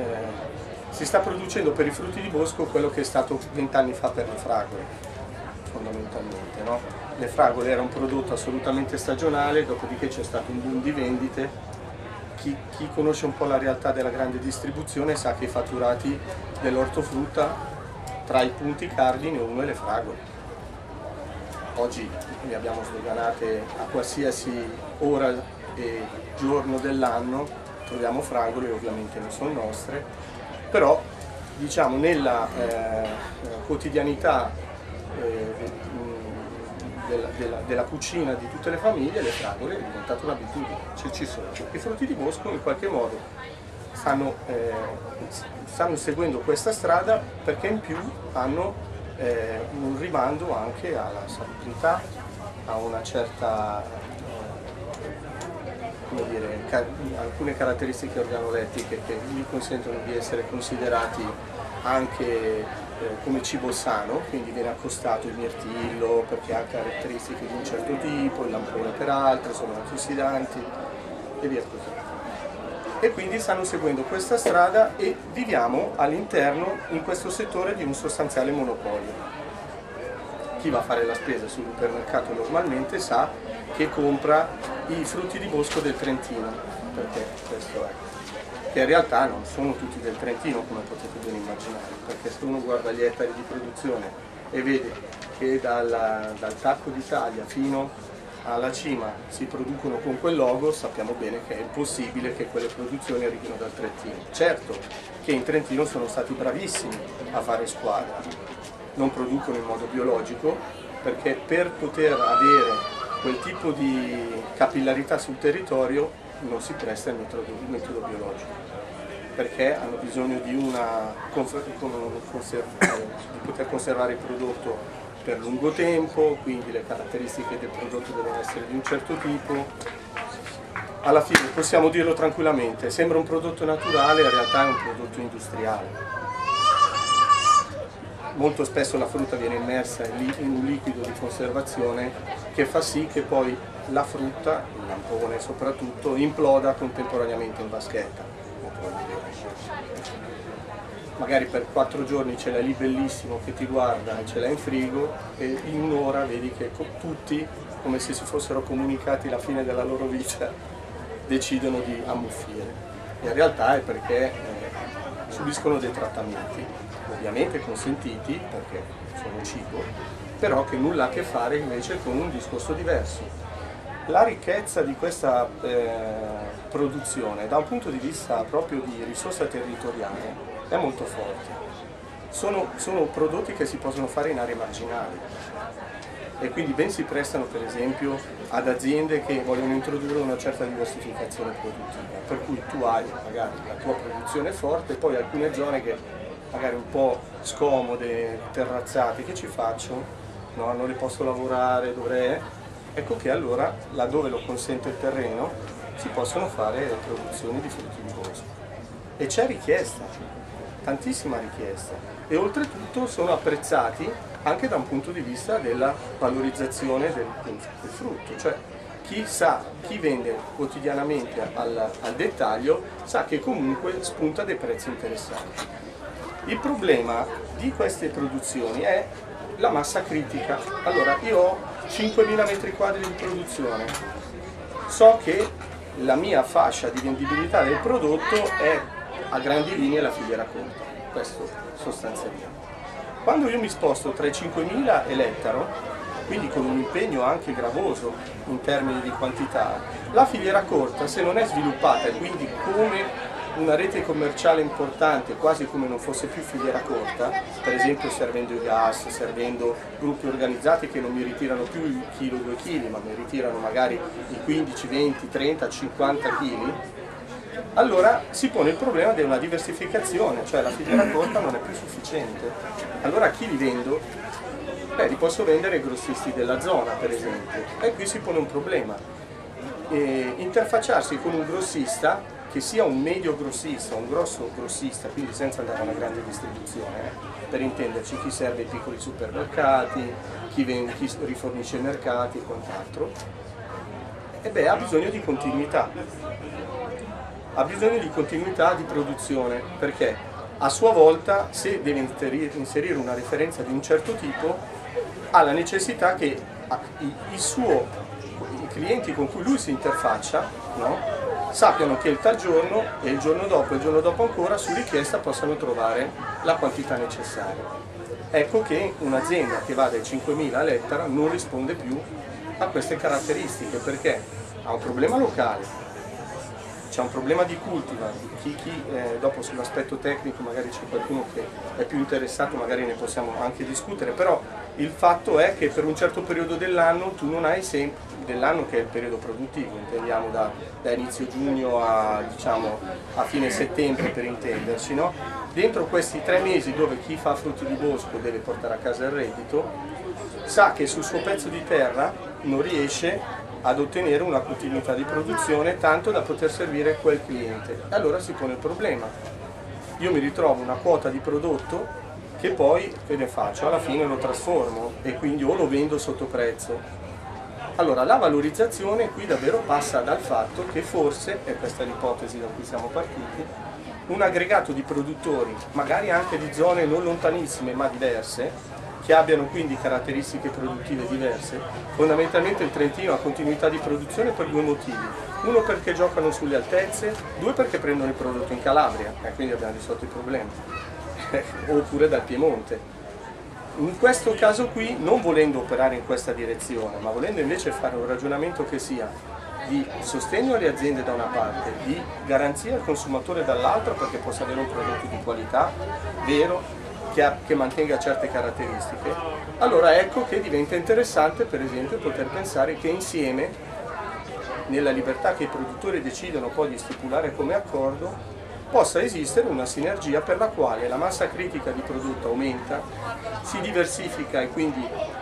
S3: si sta producendo per i frutti di bosco quello che è stato 20 anni fa per le fragole, fondamentalmente. No? Le fragole era un prodotto assolutamente stagionale, dopodiché c'è stato un boom di vendite. Chi conosce un po' la realtà della grande distribuzione sa che i fatturati dell'ortofrutta, tra i punti cardine uno è le fragole. Oggi le abbiamo sdoganate a qualsiasi ora e giorno dell'anno, troviamo fragole, ovviamente non sono nostre, però diciamo nella quotidianità della cucina di tutte le famiglie le fragole è diventata un'abitudine, cioè ci sono. I frutti di bosco in qualche modo stanno seguendo questa strada perché in più hanno un rimando anche alla salubrità, a una certa alcune caratteristiche organolettiche che gli consentono di essere considerati anche come cibo sano, quindi viene accostato il mirtillo perché ha caratteristiche di un certo tipo, il lampone per altre, sono antiossidanti e via così. E quindi stanno seguendo questa strada e viviamo all'interno in questo settore di un sostanziale monopolio. Chi va a fare la spesa sul supermercato normalmente sa che compra i frutti di bosco del Trentino, perché questo è, che in realtà non sono tutti del Trentino come potete ben immaginare, perché se uno guarda gli ettari di produzione e vede che dal Tacco d'Italia fino alla cima si producono con quel logo, sappiamo bene che è possibile che quelle produzioni arrivino dal Trentino. Certo che in Trentino sono stati bravissimi a fare squadra, non producono in modo biologico perché per poter avere quel tipo di capillarità sul territorio non si presta il metodo biologico, perché hanno bisogno di, di poter conservare il prodotto per lungo tempo, quindi le caratteristiche del prodotto devono essere di un certo tipo. Alla fine possiamo dirlo tranquillamente, sembra un prodotto naturale, in realtà è un prodotto industriale. Molto spesso la frutta viene immersa in un liquido di conservazione che fa sì che poi la frutta, il lampone soprattutto, imploda contemporaneamente in vaschetta. Magari per 4 giorni ce l'hai lì bellissimo che ti guarda e ce l'hai in frigo e in un'ora vedi che tutti, come se si fossero comunicati la fine della loro vita, decidono di ammuffire. In realtà è perché subiscono dei trattamenti, ovviamente consentiti perché sono cibo, però che nulla ha a che fare invece con un discorso diverso. La ricchezza di questa produzione da un punto di vista proprio di risorsa territoriale è molto forte. Sono prodotti che si possono fare in aree marginali e quindi ben si prestano per esempio ad aziende che vogliono introdurre una certa diversificazione produttiva, per cui tu hai magari la tua produzione forte e poi alcune zone che magari un po' scomode, terrazzate, che ci faccio? No, non le posso lavorare, dovrei... Ecco che allora, laddove lo consente il terreno, si possono fare produzioni di frutti di bosco. E c'è richiesta, tantissima richiesta, e oltretutto sono apprezzati anche da un punto di vista della valorizzazione del frutto, cioè chi vende quotidianamente al dettaglio sa che comunque spunta dei prezzi interessanti. Il problema di queste produzioni è la massa critica. Allora, io ho 5.000 metri quadri di produzione, so che la mia fascia di vendibilità del prodotto è a grandi linee la filiera corta, questo sostanzialmente. Quando io mi sposto tra i 5.000 e l'ettaro, quindi con un impegno anche gravoso in termini di quantità, la filiera corta, se non è sviluppata e quindi come una rete commerciale importante, quasi come non fosse più filiera corta, per esempio servendo i gas, servendo gruppi organizzati che non mi ritirano più il chilo, 2 kg, ma mi ritirano magari i 15, 20, 30, 50 kg, allora si pone il problema di una diversificazione, cioè la filiera corta non è più sufficiente. Allora chi li vendo? Li posso vendere ai grossisti della zona, per esempio, e qui si pone un problema. Interfacciarsi con un grossista, che sia un medio grossista, un grosso grossista, quindi senza andare alla grande distribuzione, per intenderci chi serve i piccoli supermercati, chi rifornisce i mercati e quant'altro, ha bisogno di continuità. Ha bisogno di continuità di produzione, perché a sua volta, se deve inserire una referenza di un certo tipo, ha la necessità che i clienti con cui lui si interfaccia, no, sappiano che il tal giorno e il giorno dopo ancora, su richiesta possano trovare la quantità necessaria. Ecco che un'azienda che va dai 5.000 all'ettaro non risponde più a queste caratteristiche, perché ha un problema locale, c'è un problema di cultivar, dopo sull'aspetto tecnico magari c'è qualcuno che è più interessato, magari ne possiamo anche discutere, però il fatto è che per un certo periodo dell'anno tu non hai sempre, dell'anno che è il periodo produttivo, intendiamo da inizio giugno a fine settembre per intenderci, no? Dentro questi 3 mesi dove chi fa frutti di bosco deve portare a casa il reddito, sa che sul suo pezzo di terra non riesce ad ottenere una continuità di produzione tanto da poter servire quel cliente. E allora si pone il problema. Io mi ritrovo una quota di prodotto che poi, che ne faccio? Alla fine lo trasformo e quindi o lo vendo sotto prezzo. Allora la valorizzazione qui davvero passa dal fatto che forse, e questa è l'ipotesi da cui siamo partiti, un aggregato di produttori, magari anche di zone non lontanissime ma diverse, che abbiano quindi caratteristiche produttive diverse. Fondamentalmente il Trentino ha continuità di produzione per 2 motivi. Uno perché giocano sulle altezze, 2 perché prendono il prodotto in Calabria, e quindi abbiamo risolto il problema, oppure dal Piemonte. In questo caso qui, non volendo operare in questa direzione, ma volendo invece fare un ragionamento che sia di sostegno alle aziende da una parte, di garanzia al consumatore dall'altra perché possa avere un prodotto di qualità, vero, che mantenga certe caratteristiche, allora ecco che diventa interessante per esempio poter pensare che insieme, nella libertà che i produttori decidono poi di stipulare come accordo, possa esistere una sinergia per la quale la massa critica di prodotto aumenta, si diversifica e quindi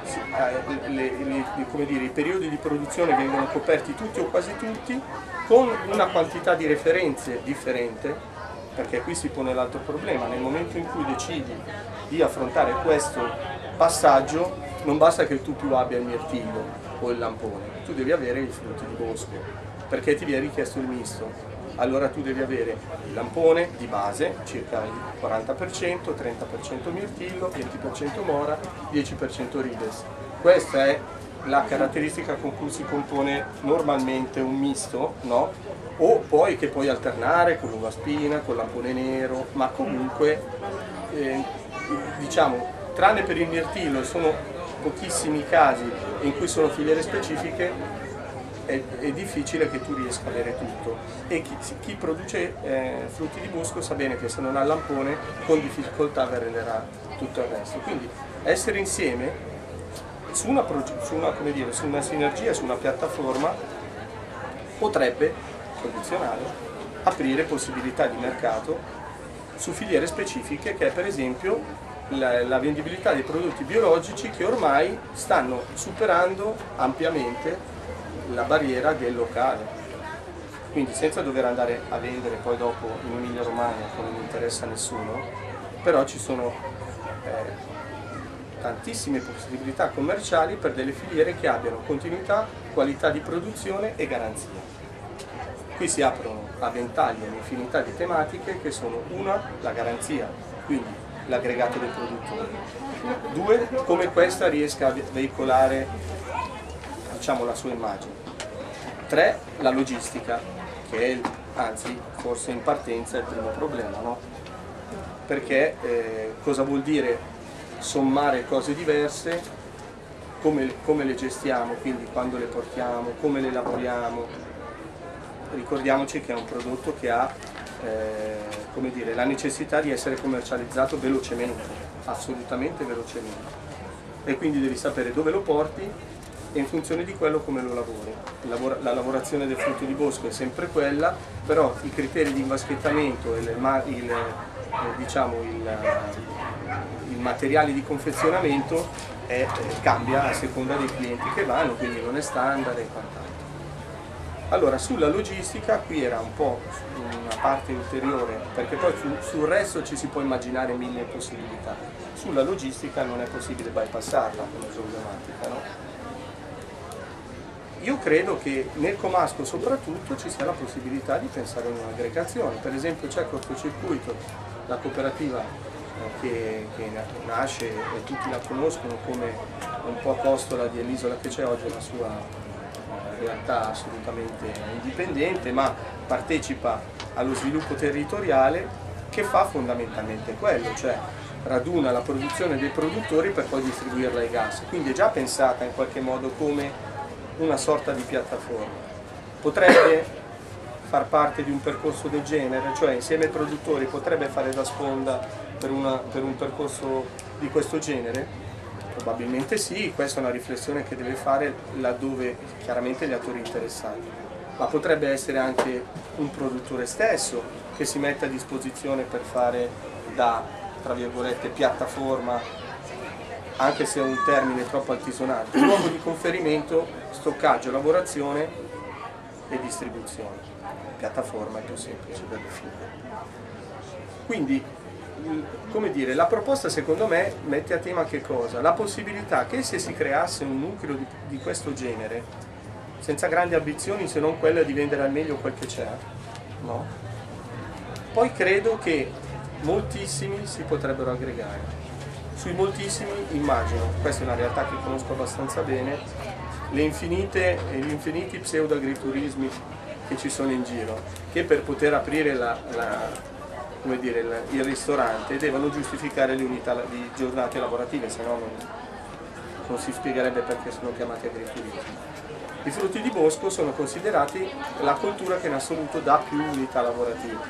S3: come dire, i periodi di produzione vengono coperti tutti o quasi tutti, con una quantità di referenze differente, perché qui si pone l'altro problema: nel momento in cui decidi di affrontare questo passaggio non basta che tu più abbia il mirtillo o il lampone, tu devi avere i frutti di bosco, perché ti viene richiesto il misto. Allora tu devi avere il lampone di base, circa il 40%, 30% mirtillo, 20% mora, 10% rides. Questa è la caratteristica con cui si compone normalmente un misto, no? O poi che puoi alternare con l'uva spina, con il lampone nero, ma comunque diciamo, tranne per il mirtillo, sono pochissimi i casi in cui sono filiere specifiche, è difficile che tu riesca a avere tutto, e chi produce frutti di bosco sa bene che se non ha il lampone con difficoltà renderà tutto il resto. Quindi essere insieme su una sinergia, su una piattaforma, potrebbe, condizionale, aprire possibilità di mercato su filiere specifiche, che è per esempio la vendibilità dei prodotti biologici, che ormai stanno superando ampiamente la barriera del locale, quindi senza dover andare a vendere poi dopo in Emilia Romagna, che non interessa a nessuno, però ci sono tantissime possibilità commerciali per delle filiere che abbiano continuità, qualità di produzione e garanzia. Qui si aprono a ventaglio un'infinità di tematiche che sono: una, la garanzia, quindi l'aggregato del produttore; due, come questa riesca a veicolare, diciamo, la sua immagine; tre, la logistica, che è, anzi forse in partenza, è il primo problema, no? Perché cosa vuol dire sommare cose diverse, come le gestiamo, quindi quando le portiamo, come le lavoriamo. Ricordiamoci che è un prodotto che ha come dire, la necessità di essere commercializzato velocemente, assolutamente velocemente, e quindi devi sapere dove lo porti e in funzione di quello come lo lavori. La lavorazione del frutto di bosco è sempre quella, però i criteri di invaschettamento e il materiale di confezionamento cambia a seconda dei clienti che vanno, quindi non è standard e quant'altro. Allora, sulla logistica qui era un po' una parte ulteriore, perché poi sul resto ci si può immaginare mille possibilità. Sulla logistica non è possibile bypassarla come problematica, no? Io credo che nel comasco soprattutto ci sia la possibilità di pensare a un'aggregazione. Per esempio c'è Cortocircuito, la cooperativa che nasce e tutti la conoscono come un po' costola dell'isola che c'è oggi, la sua realtà assolutamente indipendente, ma partecipa allo sviluppo territoriale, che fa fondamentalmente quello, cioè raduna la produzione dei produttori per poi distribuirla ai gas. Quindi è già pensata in qualche modo come una sorta di piattaforma. Potrebbe far parte di un percorso del genere, cioè insieme ai produttori potrebbe fare da sponda per un percorso di questo genere? Probabilmente sì, questa è una riflessione che deve fare laddove chiaramente gli attori interessati, ma potrebbe essere anche un produttore stesso che si mette a disposizione per fare da, tra virgolette, piattaforma, anche se è un termine troppo altisonante, luogo di conferimento, stoccaggio, lavorazione e distribuzione. Piattaforma è più semplice da definire. Quindi, come dire, la proposta secondo me mette a tema che cosa? La possibilità che se si creasse un nucleo di questo genere, senza grandi ambizioni se non quella di vendere al meglio quel che c'è, no? Poi credo che moltissimi si potrebbero aggregare. Sui moltissimi immagino, questa è una realtà che conosco abbastanza bene, gli infiniti pseudo-agriturismi che ci sono in giro, che per poter aprire il ristorante devono giustificare le unità di giornate lavorative, se no non si spiegherebbe perché sono chiamati agriturismi. I frutti di bosco sono considerati la coltura che in assoluto dà più unità lavorative.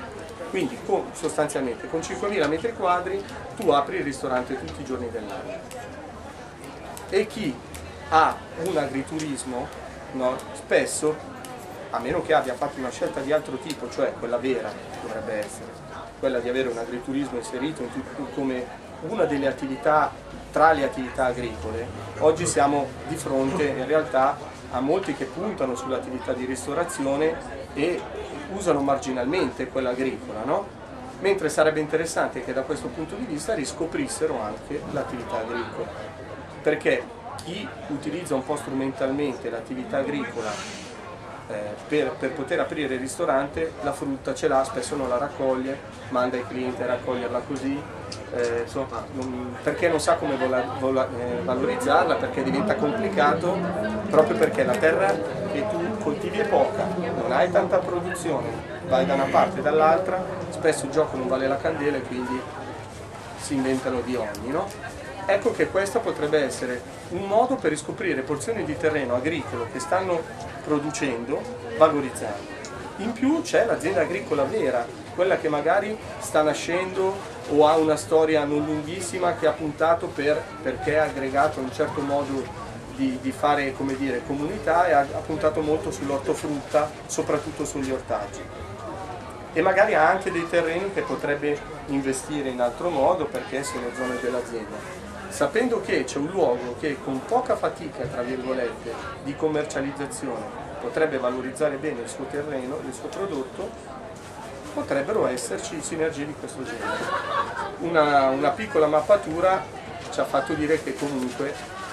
S3: Quindi sostanzialmente con 5.000 metri quadri tu apri il ristorante tutti i giorni dell'anno. E chi ha un agriturismo, no, spesso, a meno che abbia fatto una scelta di altro tipo, cioè quella vera dovrebbe essere, quella di avere un agriturismo inserito come una delle attività tra le attività agricole, oggi siamo di fronte in realtà a molti che puntano sull'attività di ristorazione e usano marginalmente quella agricola, no? Mentre sarebbe interessante che da questo punto di vista riscoprissero anche l'attività agricola, perché chi utilizza un po' strumentalmente l'attività agricola per poter aprire il ristorante, la frutta ce l'ha, spesso non la raccoglie, manda i clienti a raccoglierla così, insomma, perché non sa come valorizzarla, perché diventa complicato, proprio perché la terra che tu coltivi è poca, non hai tanta produzione, vai da una parte e dall'altra, spesso il gioco non vale la candela e quindi si inventano di ogni, no? Ecco che questo potrebbe essere un modo per riscoprire porzioni di terreno agricolo che stanno producendo, valorizzando. In più c'è l'azienda agricola vera, quella che magari sta nascendo o ha una storia non lunghissima, che ha puntato perché ha aggregato un certo modo di fare, come dire, comunità, e ha puntato molto sull'ortofrutta, soprattutto sugli ortaggi. E magari ha anche dei terreni che potrebbe investire in altro modo perché sono zone dell'azienda. Sapendo che c'è un luogo che con poca fatica, tra virgolette, di commercializzazione potrebbe valorizzare bene il suo terreno, il suo prodotto, potrebbero esserci sinergie di questo genere. Una piccola mappatura ci ha fatto dire che comunque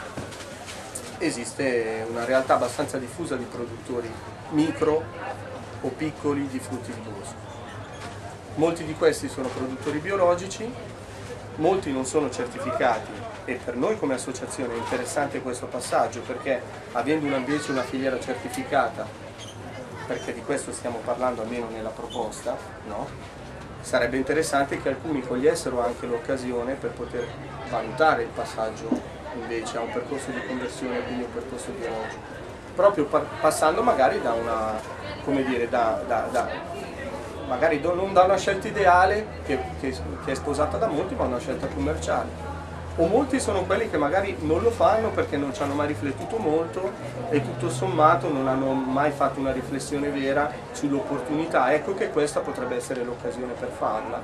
S3: esiste una realtà abbastanza diffusa di produttori micro o piccoli di frutti di bosco. Molti di questi sono produttori biologici, molti non sono certificati, e per noi come associazione è interessante questo passaggio, perché avendo invece una filiera certificata, perché di questo stiamo parlando almeno nella proposta, no? Sarebbe interessante che alcuni cogliessero anche l'occasione per poter valutare il passaggio invece a un percorso di conversione, quindi un percorso biologico, proprio passando magari da una, come dire, magari non da una scelta ideale che è sposata da molti, ma una scelta commerciale. O molti sono quelli che magari non lo fanno perché non ci hanno mai riflettuto molto e tutto sommato non hanno mai fatto una riflessione vera sull'opportunità. Ecco che questa potrebbe essere l'occasione per farla.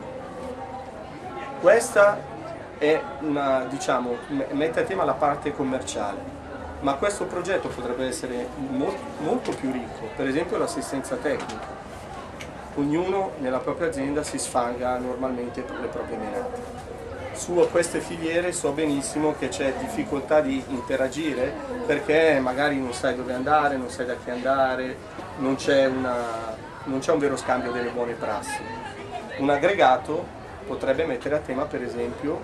S3: Questa è una, diciamo, mette a tema la parte commerciale, ma questo progetto potrebbe essere molto più ricco, per esempio l'assistenza tecnica. Ognuno nella propria azienda si sfanga normalmente le proprie menate. Su queste filiere so benissimo che c'è difficoltà di interagire perché magari non sai dove andare, non sai da chi andare, non c'è un vero scambio delle buone prassi. Un aggregato potrebbe mettere a tema per esempio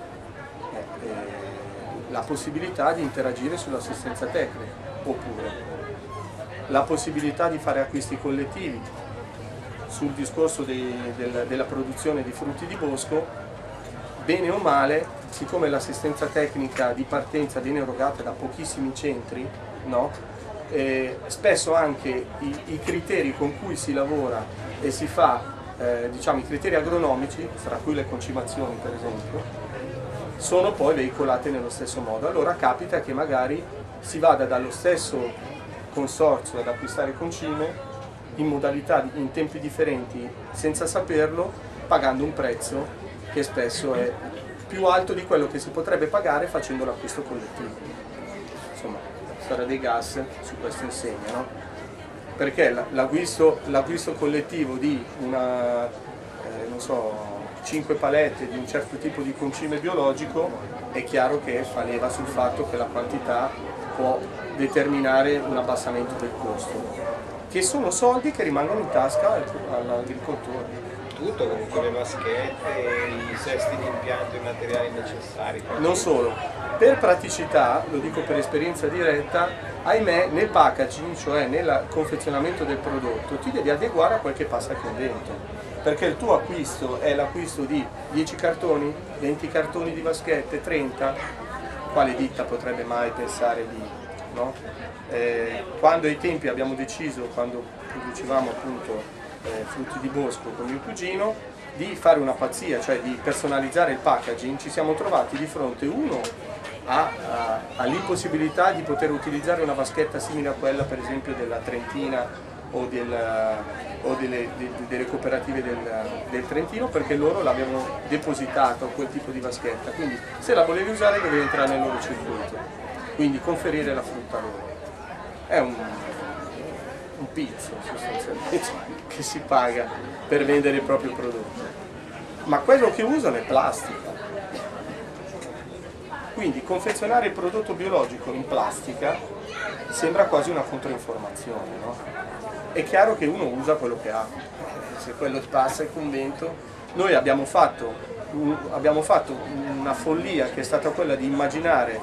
S3: la possibilità di interagire sull'assistenza tecnica, oppure la possibilità di fare acquisti collettivi sul discorso della produzione di frutti di bosco. Bene o male, siccome l'assistenza tecnica di partenza viene erogata da pochissimi centri, no? Spesso anche i criteri con cui si lavora e si fa, diciamo, i criteri agronomici, tra cui le concimazioni per esempio, sono poi veicolate nello stesso modo. Allora capita che magari si vada dallo stesso consorzio ad acquistare concime in tempi differenti senza saperlo, pagando un prezzo che spesso è più alto di quello che si potrebbe pagare facendo l'acquisto collettivo. Insomma, la storia dei gas su questo insegna, no? Perché l'acquisto collettivo di una, non so, 5 palette di un certo tipo di concime biologico è chiaro che fa leva sul fatto che la quantità può determinare un abbassamento del costo, che sono soldi che rimangono in tasca all'agricoltore.
S2: Tutto, comunque le vaschette, i cesti di impianto, i materiali necessari.
S3: Non solo, per praticità, lo dico per esperienza diretta, ahimè nel packaging, cioè nel confezionamento del prodotto, ti devi adeguare a quel che passa al convento, perché il tuo acquisto è l'acquisto di 10 cartoni, 20 cartoni di vaschette, 30, quale ditta potrebbe mai pensare di, no? Quando ai tempi abbiamo deciso, quando producevamo appunto frutti di bosco con mio cugino di fare una pazzia, cioè di personalizzare il packaging. Ci siamo trovati di fronte all'impossibilità di poter utilizzare una vaschetta simile a quella per esempio della Trentina o delle cooperative del Trentino, perché loro l'avevano depositato quel tipo di vaschetta, quindi se la volevi usare dovevi entrare nel loro circuito, quindi conferire la frutta loro. È un pizzo sostanzialmente che si paga per vendere il proprio prodotto, ma quello che usano è plastica. Quindi confezionare il prodotto biologico in plastica sembra quasi una controinformazione, no? È chiaro che uno usa quello che ha, se quello passa il convento. Noi abbiamo fatto una follia che è stata quella di immaginare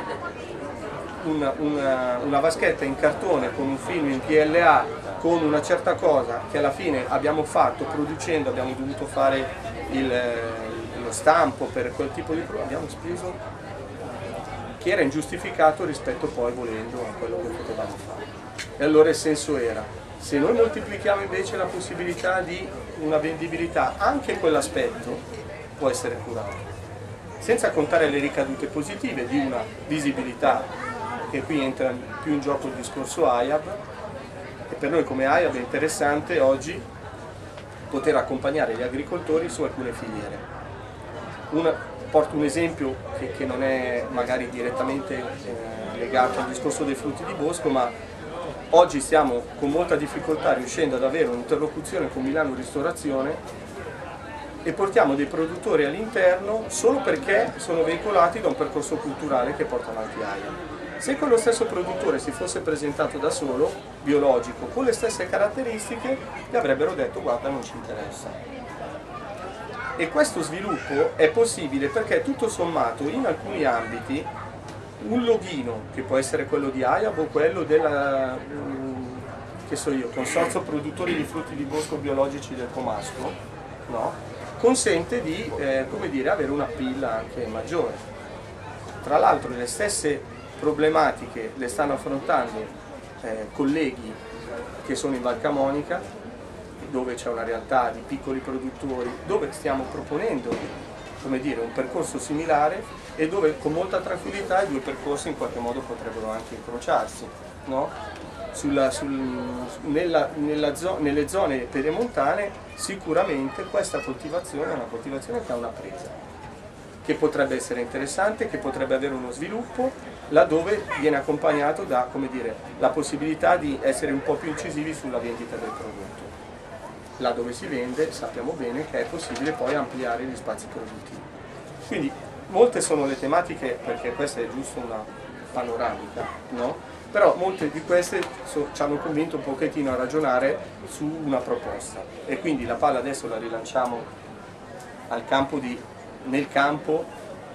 S3: una vaschetta in cartone con un film in PLA con una certa cosa che alla fine abbiamo fatto producendo, abbiamo dovuto fare lo stampo per quel tipo di prodotto, abbiamo speso che era ingiustificato rispetto poi volendo a quello che potevamo fare. E allora il senso era, se noi moltiplichiamo invece la possibilità di una vendibilità, anche quell'aspetto può essere curato, senza contare le ricadute positive di una visibilità, che qui entra più in gioco il discorso AIAB, e per noi come AIAB è interessante oggi poter accompagnare gli agricoltori su alcune filiere. Porto un esempio che non è magari direttamente legato al discorso dei frutti di bosco, ma oggi stiamo con molta difficoltà riuscendo ad avere un'interlocuzione con Milano Ristorazione e portiamo dei produttori all'interno solo perché sono veicolati da un percorso culturale che porta avanti AIA. Se quello stesso produttore si fosse presentato da solo, biologico, con le stesse caratteristiche, gli avrebbero detto guarda non ci interessa. E questo sviluppo è possibile perché tutto sommato in alcuni ambiti un loghino, che può essere quello di AIAB o quello del Consorzio Produttori di Frutti di Bosco Biologici del Comasco, no? Consente di avere una appeal anche maggiore. Tra l'altro le stesse problematiche le stanno affrontando colleghi che sono in Val Camonica, dove c'è una realtà di piccoli produttori, dove stiamo proponendo un percorso similare e dove con molta tranquillità i due percorsi in qualche modo potrebbero anche incrociarsi, no? Nelle zone pedemontane sicuramente questa coltivazione è una coltivazione che ha una presa, che potrebbe essere interessante, che potrebbe avere uno sviluppo, laddove viene accompagnato da la possibilità di essere un po' più incisivi sulla vendita del prodotto. Là dove si vende sappiamo bene che è possibile poi ampliare gli spazi produttivi. Quindi molte sono le tematiche, perché questa è giusto una panoramica, no? Però molte di queste ci hanno convinto un pochettino a ragionare su una proposta e quindi la palla adesso la rilanciamo nel campo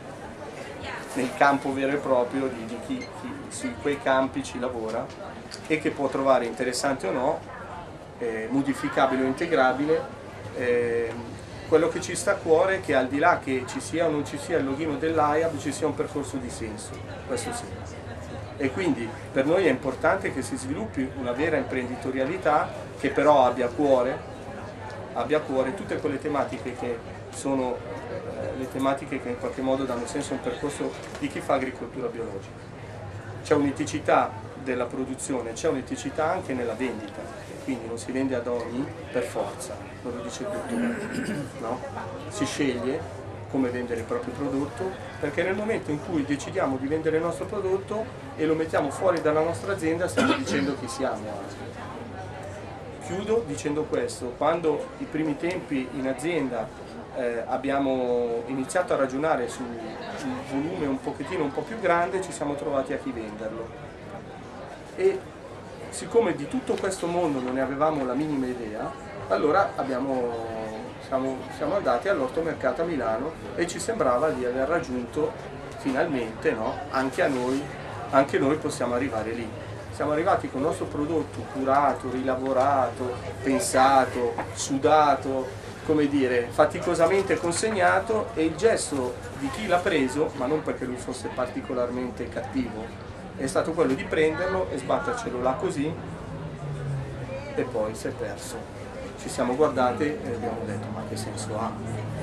S3: vero e proprio di chi su quei campi ci lavora e che può trovare interessante o no, modificabile o integrabile, quello che ci sta a cuore è che al di là che ci sia o non ci sia il loghino dell'AIAB ci sia un percorso di senso, questo sì. E quindi per noi è importante che si sviluppi una vera imprenditorialità che però abbia a cuore tutte quelle tematiche che sono le tematiche che in qualche modo danno senso a un percorso di chi fa agricoltura biologica. C'è un'eticità della produzione, c'è un'eticità anche nella vendita, quindi non si vende ad ogni per forza, lo dice il dottore, no? Si sceglie come vendere il proprio prodotto, perché nel momento in cui decidiamo di vendere il nostro prodotto e lo mettiamo fuori dalla nostra azienda stiamo dicendo chi siamo. Chiudo dicendo questo: quando i primi tempi in azienda abbiamo iniziato a ragionare su un volume un po' più grande, ci siamo trovati a chi venderlo e siccome di tutto questo mondo non ne avevamo la minima idea, allora siamo andati all'Ortomercato a Milano e ci sembrava di aver raggiunto finalmente, no? Anche noi possiamo arrivare lì. Siamo arrivati con il nostro prodotto curato, rilavorato, pensato, sudato, faticosamente consegnato, e il gesto di chi l'ha preso, ma non perché lui fosse particolarmente cattivo, è stato quello di prenderlo e sbattercelo là così e poi si è perso. ci siamo guardati e abbiamo detto ma che senso ha?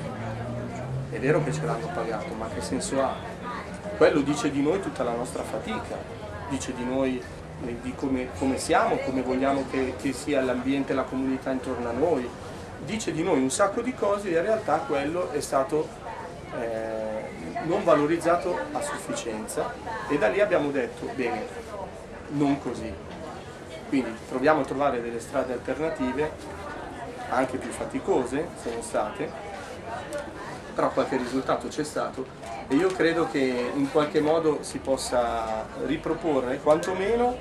S3: È vero che ce l'hanno pagato, ma che senso ha? Quello dice di noi tutta la nostra fatica, dice di noi di come siamo, come vogliamo che sia l'ambiente, la comunità intorno a noi, dice di noi un sacco di cose e in realtà quello è stato non valorizzato a sufficienza e da lì abbiamo detto bene, non così. Quindi proviamo a trovare delle strade alternative, anche più faticose sono state, però qualche risultato c'è stato e io credo che in qualche modo si possa riproporre quantomeno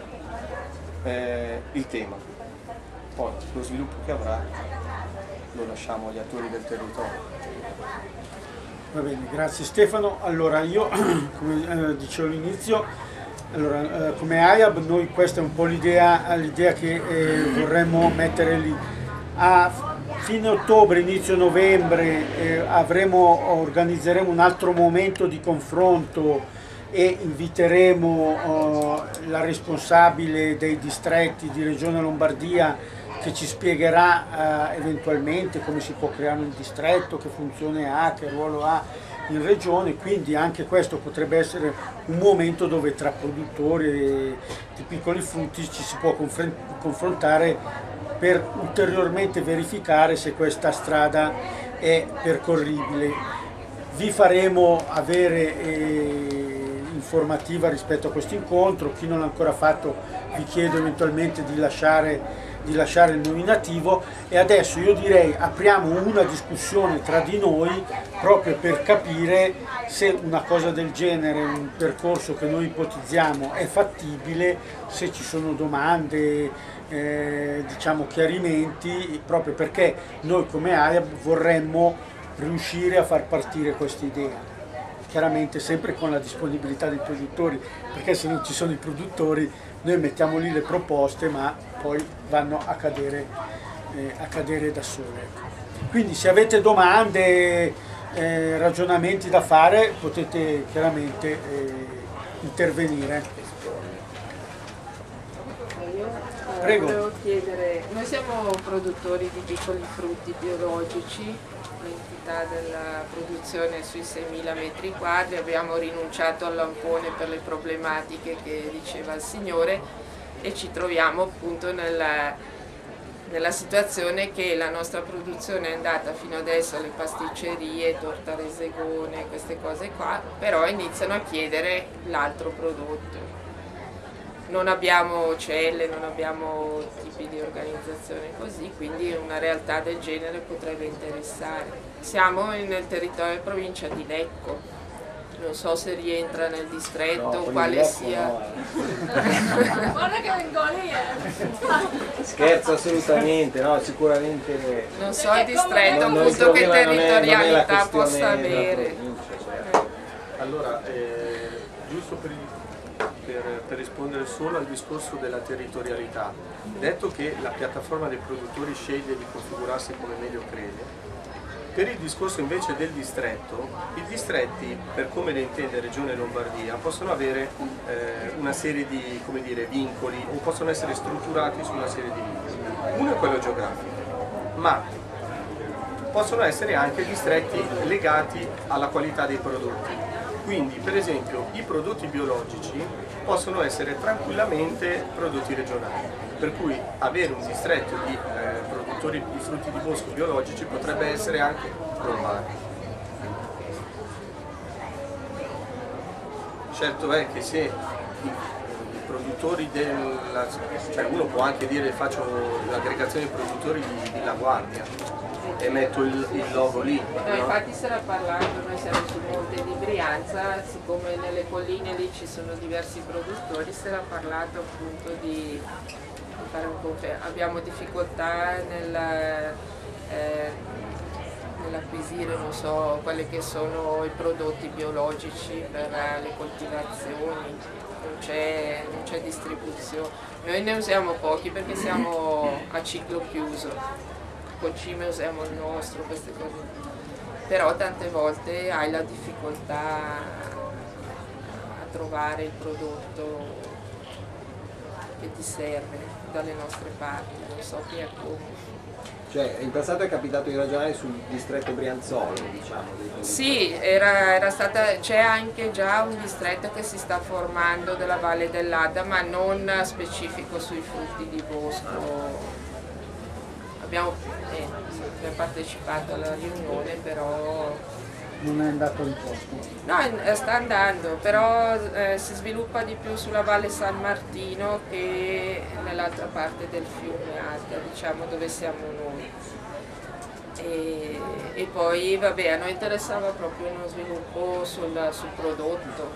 S3: il tema. Poi lo sviluppo che avrà lo lasciamo agli attori del territorio.
S1: Va bene, grazie Stefano. Allora io, come dicevo all'inizio, allora, come AIAB noi questa è un po' l'idea che vorremmo mettere lì. A fine ottobre, inizio novembre organizzeremo un altro momento di confronto e inviteremo la responsabile dei distretti di Regione Lombardia che ci spiegherà eventualmente come si può creare un distretto, che funzione ha, che ruolo ha in regione, quindi anche questo potrebbe essere un momento dove tra produttori di piccoli frutti ci si può confrontare per ulteriormente verificare se questa strada è percorribile. Vi faremo avere informativa rispetto a questo incontro, chi non l'ha ancora fatto vi chiedo eventualmente di lasciare il nominativo e adesso io direi apriamo una discussione tra di noi proprio per capire se una cosa del genere, un percorso che noi ipotizziamo è fattibile, se ci sono domande, diciamo chiarimenti, proprio perché noi come AIAB vorremmo riuscire a far partire questa idea. Chiaramente sempre con la disponibilità dei produttori, perché se non ci sono i produttori noi mettiamo lì le proposte ma poi vanno a cadere da sole. Quindi se avete domande, ragionamenti da fare potete chiaramente intervenire.
S4: Prego. Volevo chiedere, noi siamo produttori di piccoli frutti biologici, l'entità della produzione è sui 6.000 metri quadri, abbiamo rinunciato al lampone per le problematiche che diceva il Signore e ci troviamo appunto nella situazione che la nostra produzione è andata fino adesso alle pasticcerie, torta resegone, queste cose qua, però iniziano a chiedere l'altro prodotto. Non abbiamo celle, non abbiamo tipi di organizzazione così, quindi una realtà del genere potrebbe interessare. Siamo nel territorio provincia di Lecco, non so se rientra nel distretto, no, quale sia. No.
S5: Guarda che vengo lì!
S2: Scherzo assolutamente, no, sicuramente.
S4: Non so il distretto appunto che territorialità possa avere.
S3: Certo. Allora, giusto per rispondere solo al discorso della territorialità, detto che la piattaforma dei produttori sceglie di configurarsi come meglio crede, per il discorso invece del distretto, i distretti, per come le intende Regione Lombardia, possono avere una serie di, come dire, vincoli o possono essere strutturati su una serie di vincoli. Uno è quello geografico, ma possono essere anche distretti legati alla qualità dei prodotti. Quindi, per esempio, i prodotti biologici possono essere tranquillamente prodotti regionali, per cui avere un distretto di produttori di frutti di bosco biologici potrebbe essere anche Lombardia. Certo è che se i produttori cioè uno può anche dire faccio l'aggregazione dei produttori di La Guardia e metto il logo lì.
S4: No, infatti si era parlato, noi siamo sul monte di Brianza, siccome nelle colline lì ci sono diversi produttori, si era parlato appunto di fare un confermo. Abbiamo difficoltà nell'acquisire, non so, quelli che sono i prodotti biologici per le coltivazioni, non c'è distribuzione. Noi ne usiamo pochi perché siamo a ciclo chiuso. Concime usiamo il nostro, queste cose, però tante volte hai la difficoltà a trovare il prodotto che ti serve dalle nostre parti, non so chi è come.
S2: Cioè, in passato è capitato di ragionare sul distretto Brianzolo, diciamo.
S4: Sì, c'è anche già un distretto che si sta formando della Valle dell'Adda, ma non specifico sui frutti di bosco. Abbiamo partecipato alla riunione, però
S1: Non è andato in posto.
S4: no, sta andando, però si sviluppa di più sulla Valle San Martino che nell'altra parte del fiume Adda, diciamo, dove siamo noi. E poi, vabbè, a noi interessava proprio uno sviluppo sul prodotto.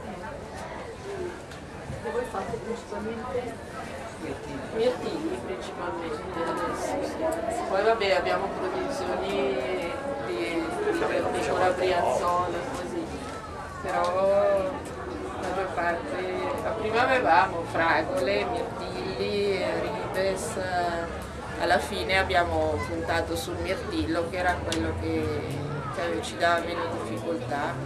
S5: E voi fate principalmente?
S4: Mirtilli principalmente, sì. Poi vabbè abbiamo produzioni di piccola brianzola, così, però la maggior parte, prima avevamo fragole, mirtilli, ribes, alla fine abbiamo puntato sul mirtillo che era quello che ci dava meno difficoltà.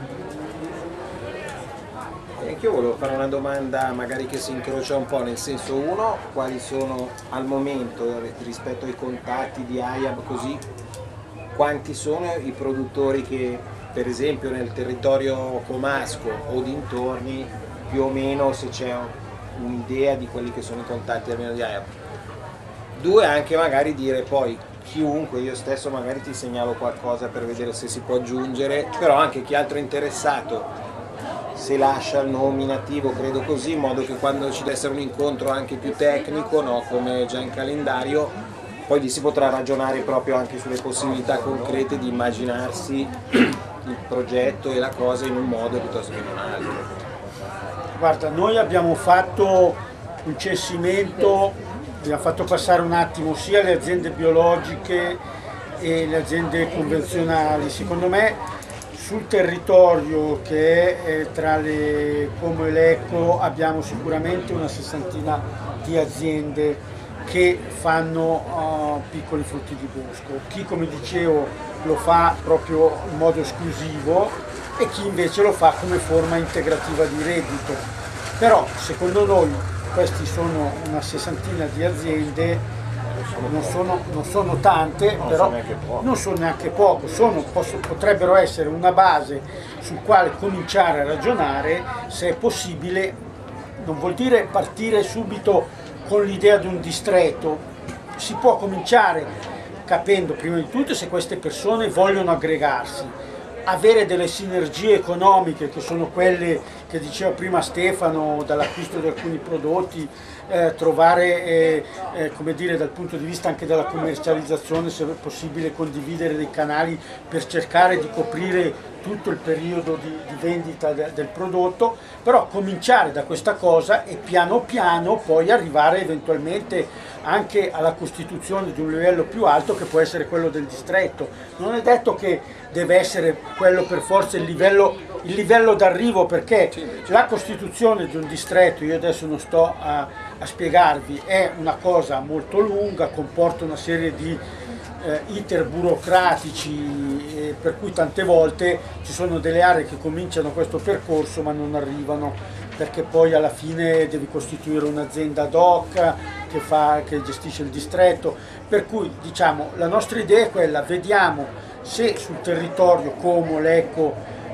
S2: Anch'io volevo fare una domanda magari che si incrocia un po', nel senso, uno, quali sono al momento rispetto ai contatti di IAB così, quanti sono i produttori che per esempio nel territorio comasco o dintorni, più o meno, se c'è un'idea di quelli che sono i contatti almeno di IAB. Due, anche magari dire poi chiunque, io stesso magari ti segnalo qualcosa per vedere se si può aggiungere, però anche chi altro è interessato, se lascia il nominativo, credo così, in modo che quando ci deve essere un incontro anche più tecnico, no, come già in calendario, poi lì si potrà ragionare proprio anche sulle possibilità concrete di immaginarsi il progetto e la cosa in un modo piuttosto che in un altro.
S1: Guarda, noi abbiamo fatto un censimento, abbiamo fatto passare un attimo sia le aziende biologiche e le aziende convenzionali. Secondo me sul territorio che è tra le Como e l'Ecco abbiamo sicuramente una sessantina di aziende che fanno piccoli frutti di bosco. Chi, come dicevo, lo fa proprio in modo esclusivo e chi invece lo fa come forma integrativa di reddito. Però secondo noi questi sono una sessantina di aziende, non sono tante, però non sono neanche poco, potrebbero essere una base sul quale cominciare a ragionare se è possibile. Non vuol dire partire subito con l'idea di un distretto, si può cominciare capendo prima di tutto se queste persone vogliono aggregarsi, avere delle sinergie economiche che sono quelle che diceva prima Stefano, dall'acquisto di alcuni prodotti, trovare come dire, dal punto di vista anche della commercializzazione, se è possibile condividere dei canali per cercare di coprire tutto il periodo di vendita del prodotto, però cominciare da questa cosa e piano piano poi arrivare eventualmente anche alla costituzione di un livello più alto che può essere quello del distretto. Non è detto che deve essere quello per forza il livello d'arrivo, perché la costituzione di un distretto, io adesso non sto a spiegarvi, è una cosa molto lunga, comporta una serie di iter burocratici, per cui tante volte ci sono delle aree che cominciano questo percorso ma non arrivano, perché poi alla fine devi costituire un'azienda ad hoc che gestisce il distretto, per cui diciamo la nostra idea è quella: vediamo se sul territorio Como, Lecco,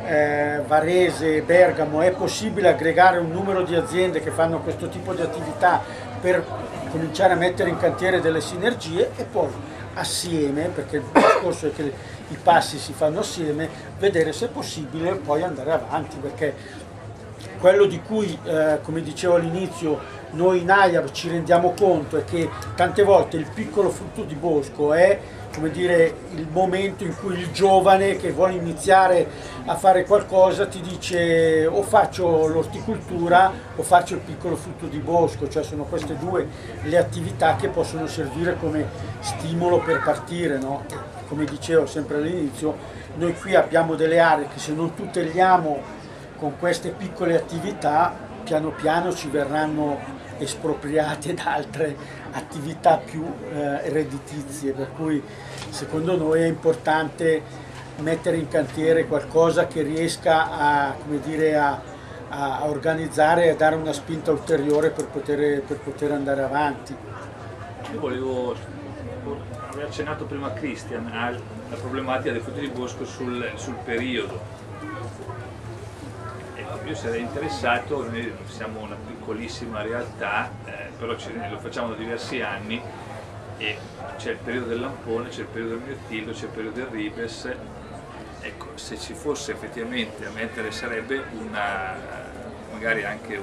S1: Varese, Bergamo è possibile aggregare un numero di aziende che fanno questo tipo di attività per cominciare a mettere in cantiere delle sinergie, e poi assieme, perché il discorso è che i passi si fanno assieme, vedere se è possibile poi andare avanti, perché quello di cui, come dicevo all'inizio, noi in IAB ci rendiamo conto è che tante volte il piccolo frutto di bosco è, come dire, il momento in cui il giovane che vuole iniziare a fare qualcosa ti dice o faccio l'orticoltura o faccio il piccolo frutto di bosco, cioè sono queste due le attività che possono servire come stimolo per partire, no? Come dicevo sempre all'inizio, noi qui abbiamo delle aree che se non tuteliamo con queste piccole attività piano piano ci verranno espropriate da altre attività più redditizie, per cui secondo noi è importante mettere in cantiere qualcosa che riesca a, come dire, a a organizzare e a dare una spinta ulteriore per poter andare avanti.
S6: Io volevo, avevo accennato prima a Christian alla problematica dei frutti di bosco sul periodo. Io sarei interessato, noi siamo una piccolissima realtà, però lo facciamo da diversi anni, e c'è il periodo del lampone, c'è il periodo del mirtillo, c'è il periodo del ribes. Ecco, se ci fosse effettivamente, a me interesserebbe magari anche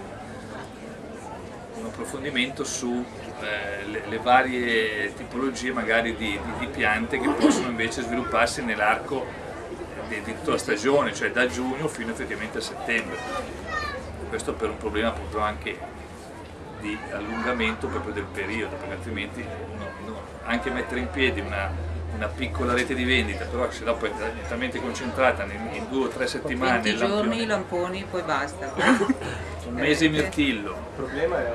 S6: un approfondimento su le varie tipologie magari di piante che possono invece svilupparsi nell'arco di tutta la stagione, cioè da giugno fino effettivamente a settembre. Questo per un problema proprio anche di allungamento proprio del periodo, perché altrimenti anche mettere in piedi una piccola rete di vendita, però se dopo è talmente concentrata in 2 o 3 settimane,
S7: 20 giorni i lamponi, poi basta.
S6: Un mese di mirtillo.
S3: Il problema è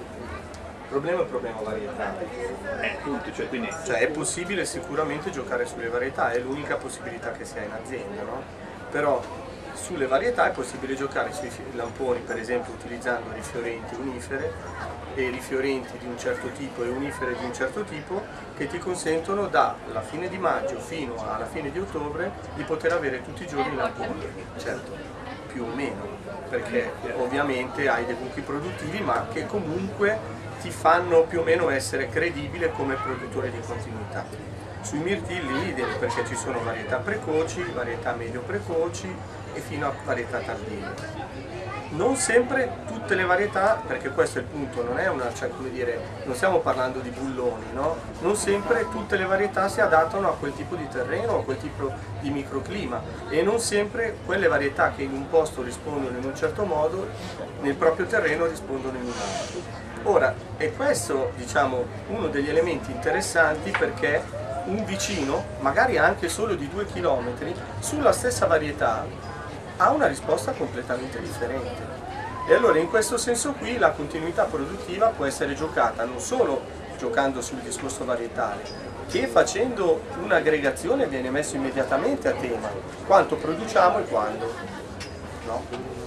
S3: un problema varietà.
S6: Appunto,
S3: Cioè è possibile sicuramente giocare sulle varietà, è l'unica possibilità che si ha in azienda, no? Però sulle varietà è possibile giocare sui lamponi, per esempio utilizzando rifiorenti unifere e rifiorenti di un certo tipo e unifere di un certo tipo, che ti consentono dalla fine di maggio fino alla fine di ottobre di poter avere tutti i giorni lamponi. Certo, più o meno, perché ovviamente hai dei buchi produttivi, ma che comunque ti fanno più o meno essere credibile come produttore di continuità. Sui mirtilli idem, perché ci sono varietà precoci, varietà medio precoci e fino a varietà tardive. Non sempre tutte le varietà, perché questo è il punto, non è come dire, non stiamo parlando di bulloni, no? Non sempre tutte le varietà si adattano a quel tipo di terreno, a quel tipo di microclima, e non sempre quelle varietà che in un posto rispondono in un certo modo, nel proprio terreno rispondono in un altro. Ora, è questo, diciamo, uno degli elementi interessanti, perché un vicino, magari anche solo di 2 km, sulla stessa varietà ha una risposta completamente differente. E allora in questo senso qui la continuità produttiva può essere giocata non solo giocando sul discorso varietale, che facendo un'aggregazione viene messo immediatamente a tema quanto produciamo e quando, no?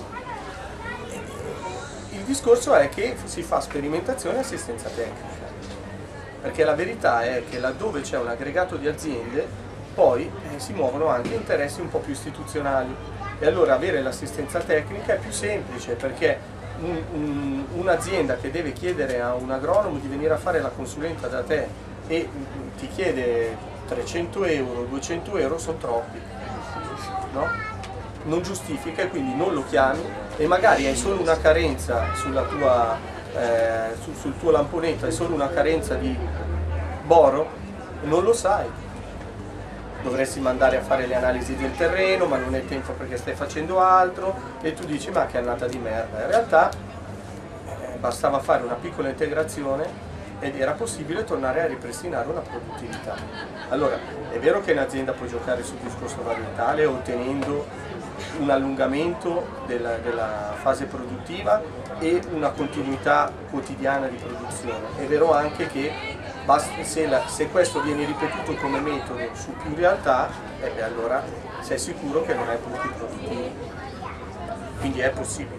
S3: Il discorso è che si fa sperimentazione e assistenza tecnica, perché la verità è che laddove c'è un aggregato di aziende poi si muovono anche interessi un po' più istituzionali, e allora avere l'assistenza tecnica è più semplice, perché un'azienda che deve chiedere a un agronomo di venire a fare la consulenza da te e ti chiede 300 euro, 200 euro sono troppi, no? Non giustifica, e quindi non lo chiami, e magari hai solo una carenza sulla tua, sul tuo lamponetto, hai solo una carenza di boro e non lo sai. Dovresti mandare a fare le analisi del terreno, ma non hai tempo perché stai facendo altro, e tu dici ma che annata di merda. In realtà bastava fare una piccola integrazione ed era possibile tornare a ripristinare una produttività. Allora, è vero che un'azienda può giocare sul discorso varietale ottenendo un allungamento della fase produttiva e una continuità quotidiana di produzione. È vero anche che se questo viene ripetuto come metodo su più realtà, allora sei sicuro che non hai punti produttivi. Quindi è possibile.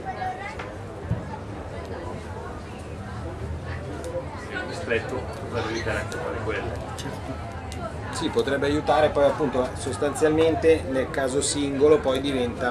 S6: Distretto potrebbe evitare anche fare quelle.
S2: Sì, potrebbe aiutare, poi appunto sostanzialmente nel caso singolo poi diventa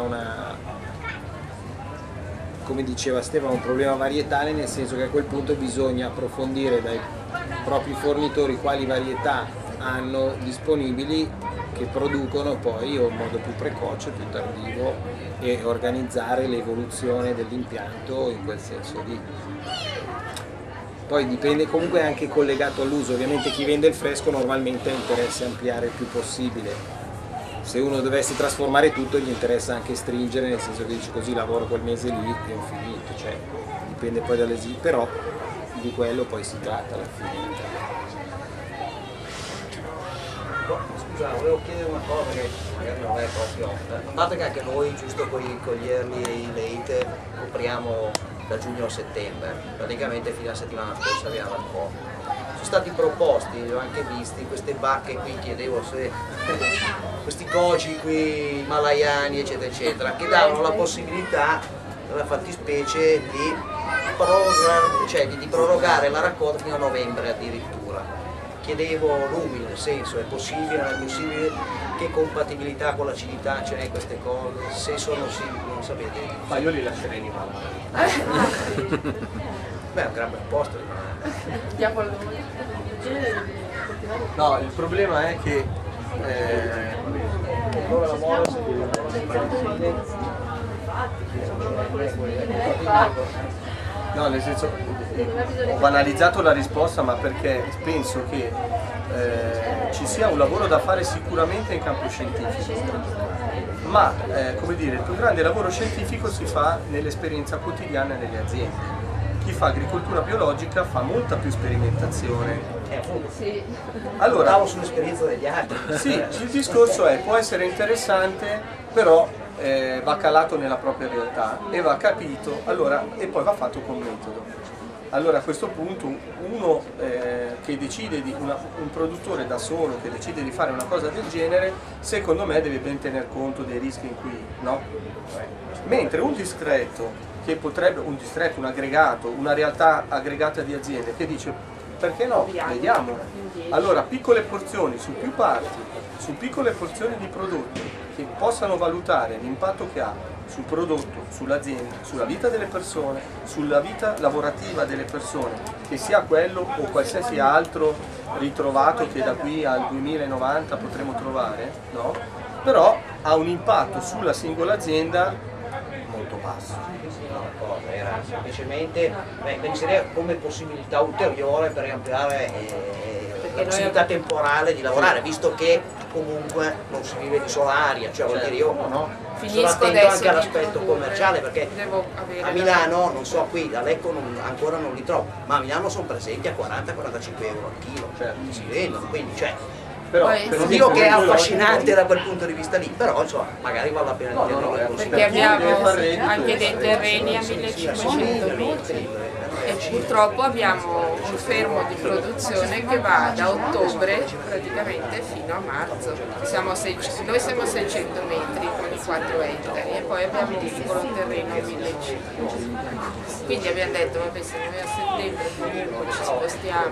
S2: come diceva Stefano, un problema varietale, nel senso che a quel punto bisogna approfondire dai propri fornitori quali varietà hanno disponibili, che producono poi o in modo più precoce, più tardivo, e organizzare l'evoluzione dell'impianto in quel senso lì. Poi dipende, comunque è anche collegato all'uso, ovviamente chi vende il fresco normalmente ha interesse a ampliare il più possibile. Se uno dovesse trasformare tutto gli interessa anche stringere, nel senso che dici così lavoro quel mese lì e ho finito, cioè dipende poi dall'esigenza, però di quello poi si tratta alla fine.
S8: Scusa, volevo chiedere una cosa che magari non è proprio, a parte che anche noi giusto con gli early e i late copriamo da giugno a settembre, praticamente fino alla settimana scorsa abbiamo un po'. Sono stati proposti, li ho anche visti, queste bacche qui, chiedevo se questi koji qui malayani eccetera eccetera, che davano la possibilità la fattispecie di prorogare la raccolta fino a novembre addirittura. Chiedevo lumi, nel senso, è possibile, non è possibile, che compatibilità con l'acidità c'è in queste cose, se sono simili, non sapete.
S3: Ma io li lascerei in mano.
S8: Beh, è un gran bel posto.
S4: Diamo il nome.
S3: No, il problema è che no, nel senso, ho banalizzato la risposta, ma perché penso che ci sia un lavoro da fare sicuramente in campo scientifico, ma come dire, il più grande lavoro scientifico si fa nell'esperienza quotidiana nelle aziende. Chi fa agricoltura biologica fa molta più sperimentazione.
S4: Sì.
S3: Allora,
S8: stavo sull'esperienza degli altri.
S3: sì, il discorso è, può essere interessante, però va calato nella propria realtà e va capito, allora, e poi va fatto con metodo. Allora a questo punto uno che decide un produttore da solo che decide di fare una cosa del genere, secondo me deve ben tener conto dei rischi in cui, no? Mentre un distretto che potrebbe, un aggregato, una realtà aggregata di aziende che dice perché no, vediamo. Allora piccole porzioni su più parti, su piccole porzioni di prodotti che possano valutare l'impatto che ha sul prodotto, sull'azienda, sulla vita delle persone, sulla vita lavorativa delle persone, che sia quello o qualsiasi altro ritrovato che da qui al 2090 potremo trovare, no? Però ha un impatto sulla singola azienda molto basso.
S8: Era semplicemente inserire come possibilità ulteriore per ampliare la possibilità temporale di lavorare, visto che comunque non si vive di solaria, cioè vuol dire io sono attento anche all'aspetto commerciale, perché a Milano, non so, qui da Lecco ancora non li trovo, ma a Milano sono presenti a 40-45 euro al chilo, cioè si vendono, quindi
S3: Però,
S8: non dico che è affascinante da quel punto di vista lì, però insomma, magari vale la pena di tenerlo.
S4: Perché abbiamo anche dei terreni a 1500 metri e purtroppo abbiamo un fermo di produzione che va da ottobre praticamente fino a marzo. Noi siamo a 600 metri con i 4 ettari e poi abbiamo un piccolo terreno a 1500. Quindi abbiamo detto, vabbè, se noi a settembre comunque ci spostiamo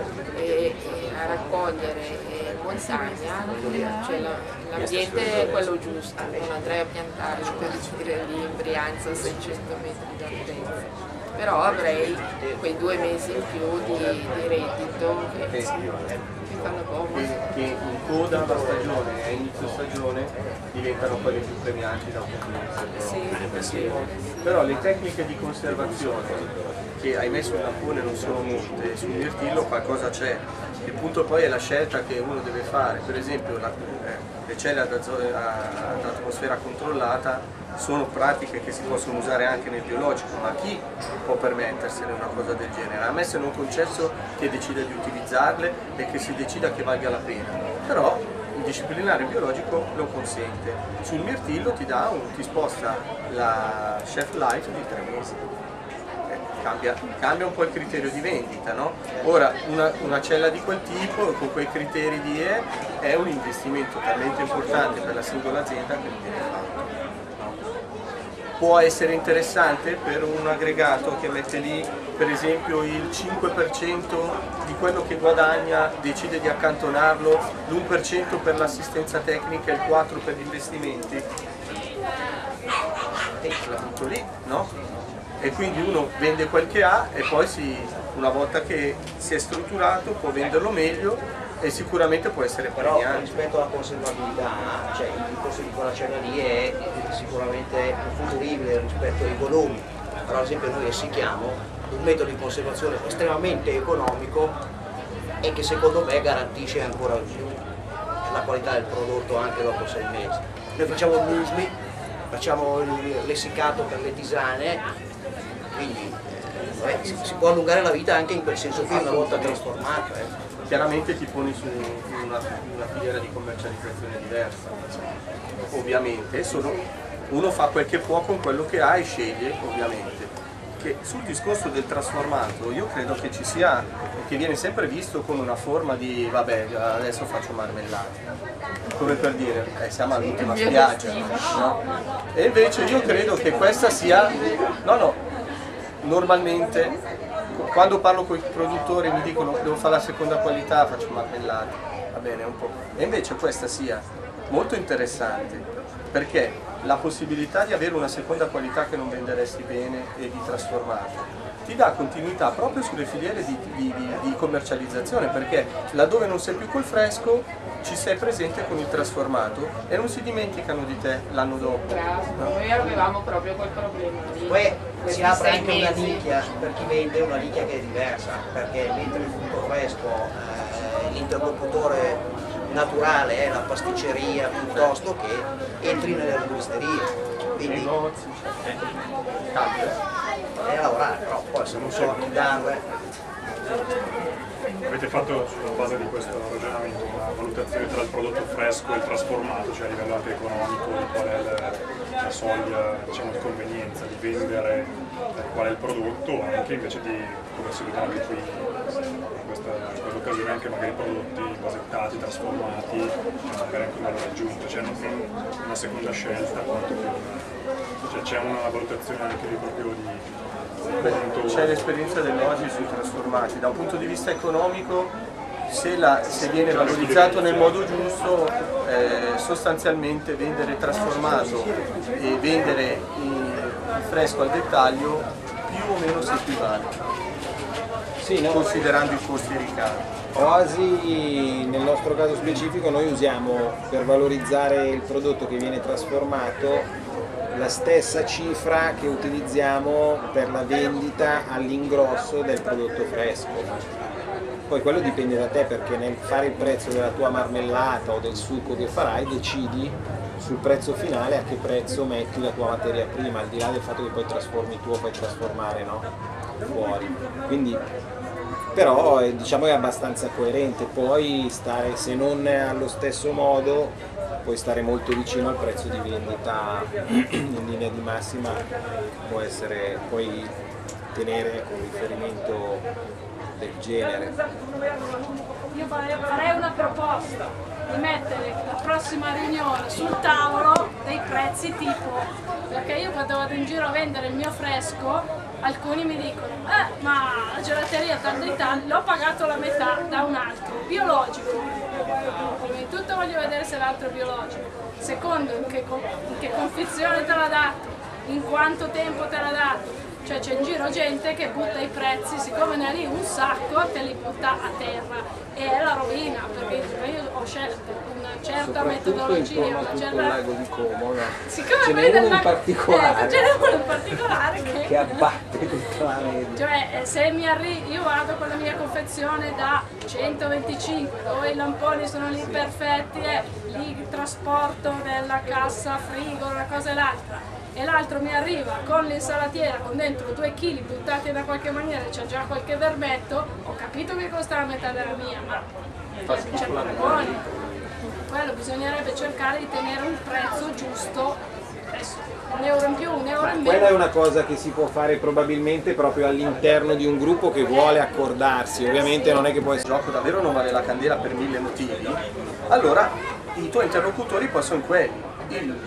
S4: a raccogliere in montagna, cioè l'ambiente è quello giusto, non andrei a piantare per dire lì in Brianza a 600 metri d'altezza. Però avrei quei 2 mesi in più di reddito che fanno comodo.
S3: Che in coda alla stagione e a inizio stagione diventano quelli più premianti dal punto di vista economico. Però le tecniche di conservazione, che ahimè sul lampone non sono molte, sul mirtillo qualcosa c'è. Il punto poi è la scelta che uno deve fare. Per esempio le celle ad atmosfera controllata sono pratiche che si possono usare anche nel biologico, ma chi può permettersene una cosa del genere? A me se non concesso che decida di utilizzarle e che si decida che valga la pena, però il disciplinare biologico lo consente. Sul mirtillo ti sposta la shelf life di 3 mesi. Cambia un po' il criterio di vendita, no? Ora una cella di quel tipo con quei criteri è un investimento talmente importante per la singola azienda che non viene fatto. Può essere interessante per un aggregato che mette lì per esempio il 5% di quello che guadagna, decide di accantonarlo, l'1% per l'assistenza tecnica e il 4% per gli investimenti. La butto lì, no? E quindi uno vende quel che ha e poi una volta che si è strutturato può venderlo meglio e sicuramente può essere
S8: però
S3: premiante.
S8: Rispetto alla conservabilità, cioè il costo di quella cella lì è sicuramente futuribile rispetto ai volumi, però ad esempio noi essicchiamo un metodo di conservazione estremamente economico e che secondo me garantisce ancora di più la qualità del prodotto anche dopo 6 mesi. Noi facciamo il muesli, facciamo l'essiccato per le tisane, quindi si può allungare la vita anche in quel senso qui una volta trasformata.
S3: Chiaramente ti poni su una filiera di commercializzazione diversa, ovviamente, uno fa quel che può con quello che ha e sceglie ovviamente. Che sul discorso del trasformato io credo che ci sia, che viene sempre visto con una forma di vabbè, adesso faccio marmellata, come per dire siamo all'ultima spiaggia, no? E invece io credo che questa sia, normalmente quando parlo con i produttori mi dicono devo fare la seconda qualità, faccio marmellata, va bene un po', e invece questa sia molto interessante perché la possibilità di avere una seconda qualità che non venderesti bene e di trasformarla ti dà continuità proprio sulle filiere di commercializzazione, perché laddove non sei più col fresco ci sei presente con il trasformato e non si dimenticano di te l'anno dopo.
S4: No? Noi avevamo proprio quel problema lì.
S8: Poi si apre anche una nicchia per chi vende, una nicchia che è diversa, perché mentre il frutto fresco l'interlocutore naturale è la pasticceria piuttosto che entri nelle erboristerie. Quindi
S3: Negozi,
S8: è lavorare, però poi se non so darle.
S9: Avete fatto sulla base di questo ragionamento una valutazione tra il prodotto fresco e il trasformato, cioè a livello anche economico, di qual è la soglia, diciamo, di convenienza di vendere qual è il prodotto, anche invece di, come si vede anche qui in questa occasione, anche magari prodotti basettati, trasformati, magari anche un valore aggiunto, cioè non una seconda scelta, quanto più cioè c'è una valutazione anche lì proprio di...
S3: C'è l'esperienza dell'oggi sui trasformati, da un punto di vista economico se viene valorizzato nel modo giusto, sostanzialmente vendere trasformato e vendere il fresco al dettaglio più o meno si equivale,
S2: Sì, no?
S3: considerando i costi e i ricavi.
S2: Oasi, nel nostro caso specifico, noi usiamo per valorizzare il prodotto che viene trasformato la stessa cifra che utilizziamo per la vendita all'ingrosso del prodotto fresco. Poi quello dipende da te, perché nel fare il prezzo della tua marmellata o del succo che farai decidi sul prezzo finale a che prezzo metti la tua materia prima, al di là del fatto che poi trasformi tu o puoi trasformare, no? Fuori. Quindi, però diciamo è abbastanza coerente, poi stare, se non allo stesso modo, puoi stare molto vicino al prezzo di vendita in linea di massima, puoi tenere un riferimento del genere.
S5: Io farei una proposta di mettere la prossima riunione sul tavolo dei prezzi tipo, perché io quando vado in giro a vendere il mio fresco alcuni mi dicono ma la gelateria tal dei tal l'ho pagato la metà da un altro, biologico, prima di tutto voglio vedere se l'altro è biologico, secondo in che confezione te l'ha dato, in quanto tempo te l'ha dato. Cioè c'è in giro gente che butta i prezzi, siccome ne ha lì un sacco, te li butta a terra e è la rovina, perché io ho scelto una certa metodologia, una certa...
S2: lago di Como, no?
S5: Siccome
S2: ce n'è uno in particolare,
S5: ce n'è uno in particolare che
S2: abbatte tutta la media.
S5: Cioè se mi arriva, io vado con la mia confezione da 125 dove i lamponi sono lì perfetti, lì il trasporto della cassa, frigo, una cosa e l'altra, e l'altro mi arriva con l'insalatiera con dentro 2 kg buttati da qualche maniera e c'è già qualche vermetto, ho capito che costa la metà della mia, ma c'è paragone. Quello bisognerebbe cercare di tenere un prezzo giusto, adesso, €1 in più, €1 in meno.
S2: Quella è una cosa che si può fare probabilmente proprio all'interno di un gruppo che vuole accordarsi, ovviamente non è che può essere...
S3: Il gioco davvero non vale la candela per 1000 motivi, allora i tuoi interlocutori poi sono quelli,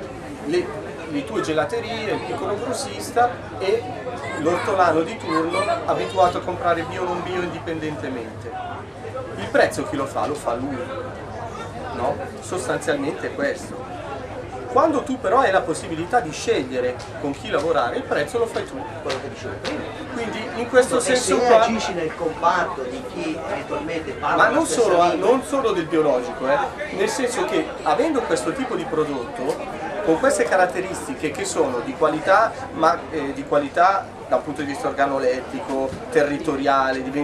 S3: le tue gelaterie, il piccolo grossista e l'ortolano di turno abituato a comprare bio o non bio indipendentemente. Il prezzo chi lo fa lui, no? Sostanzialmente è questo. Quando tu però hai la possibilità di scegliere con chi lavorare, il prezzo lo fai tu.
S8: Quello che dicevo prima.
S3: Quindi in questo senso
S8: se
S3: qua...
S8: agisci nel comparto di chi eventualmente parla
S3: Ma
S8: la
S3: non
S8: stessa lingua,
S3: non solo del biologico, nel senso che avendo questo tipo di prodotto, con queste caratteristiche che sono di qualità, ma di qualità dal punto di vista organolettico, territoriale, di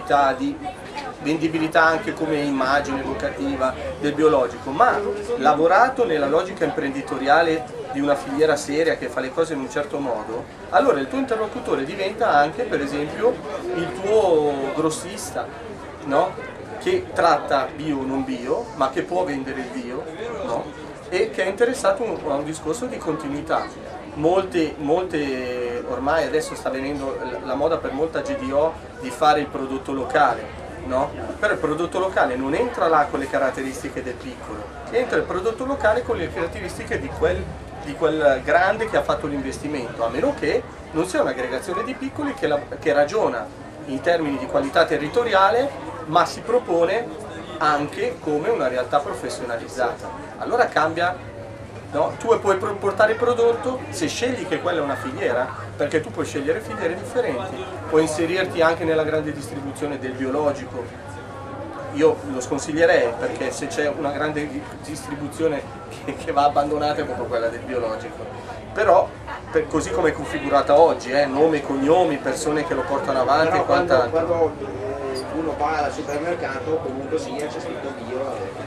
S3: vendibilità anche come immagine evocativa del biologico, ma lavorato nella logica imprenditoriale di una filiera seria che fa le cose in un certo modo, allora il tuo interlocutore diventa anche per esempio il tuo grossista, no? Che tratta bio o non bio, ma che può vendere il bio, no? E che è interessato a un discorso di continuità. Molte ormai adesso sta venendo la moda per molta GDO di fare il prodotto locale, no? Però il prodotto locale non entra là con le caratteristiche del piccolo, entra il prodotto locale con le caratteristiche di quel grande che ha fatto l'investimento, a meno che non sia un'aggregazione di piccoli che ragiona in termini di qualità territoriale, ma si propone anche come una realtà professionalizzata. Allora cambia. No? Tu puoi portare il prodotto se scegli che quella è una filiera, perché tu puoi scegliere filiere differenti, puoi inserirti anche nella grande distribuzione del biologico. Io lo sconsiglierei, perché se c'è una grande distribuzione che va abbandonata è proprio quella del biologico. Però così come è configurata oggi, nome, cognomi, persone che lo portano avanti.
S10: Però quando uno va al supermercato comunque sia c'è scritto bio.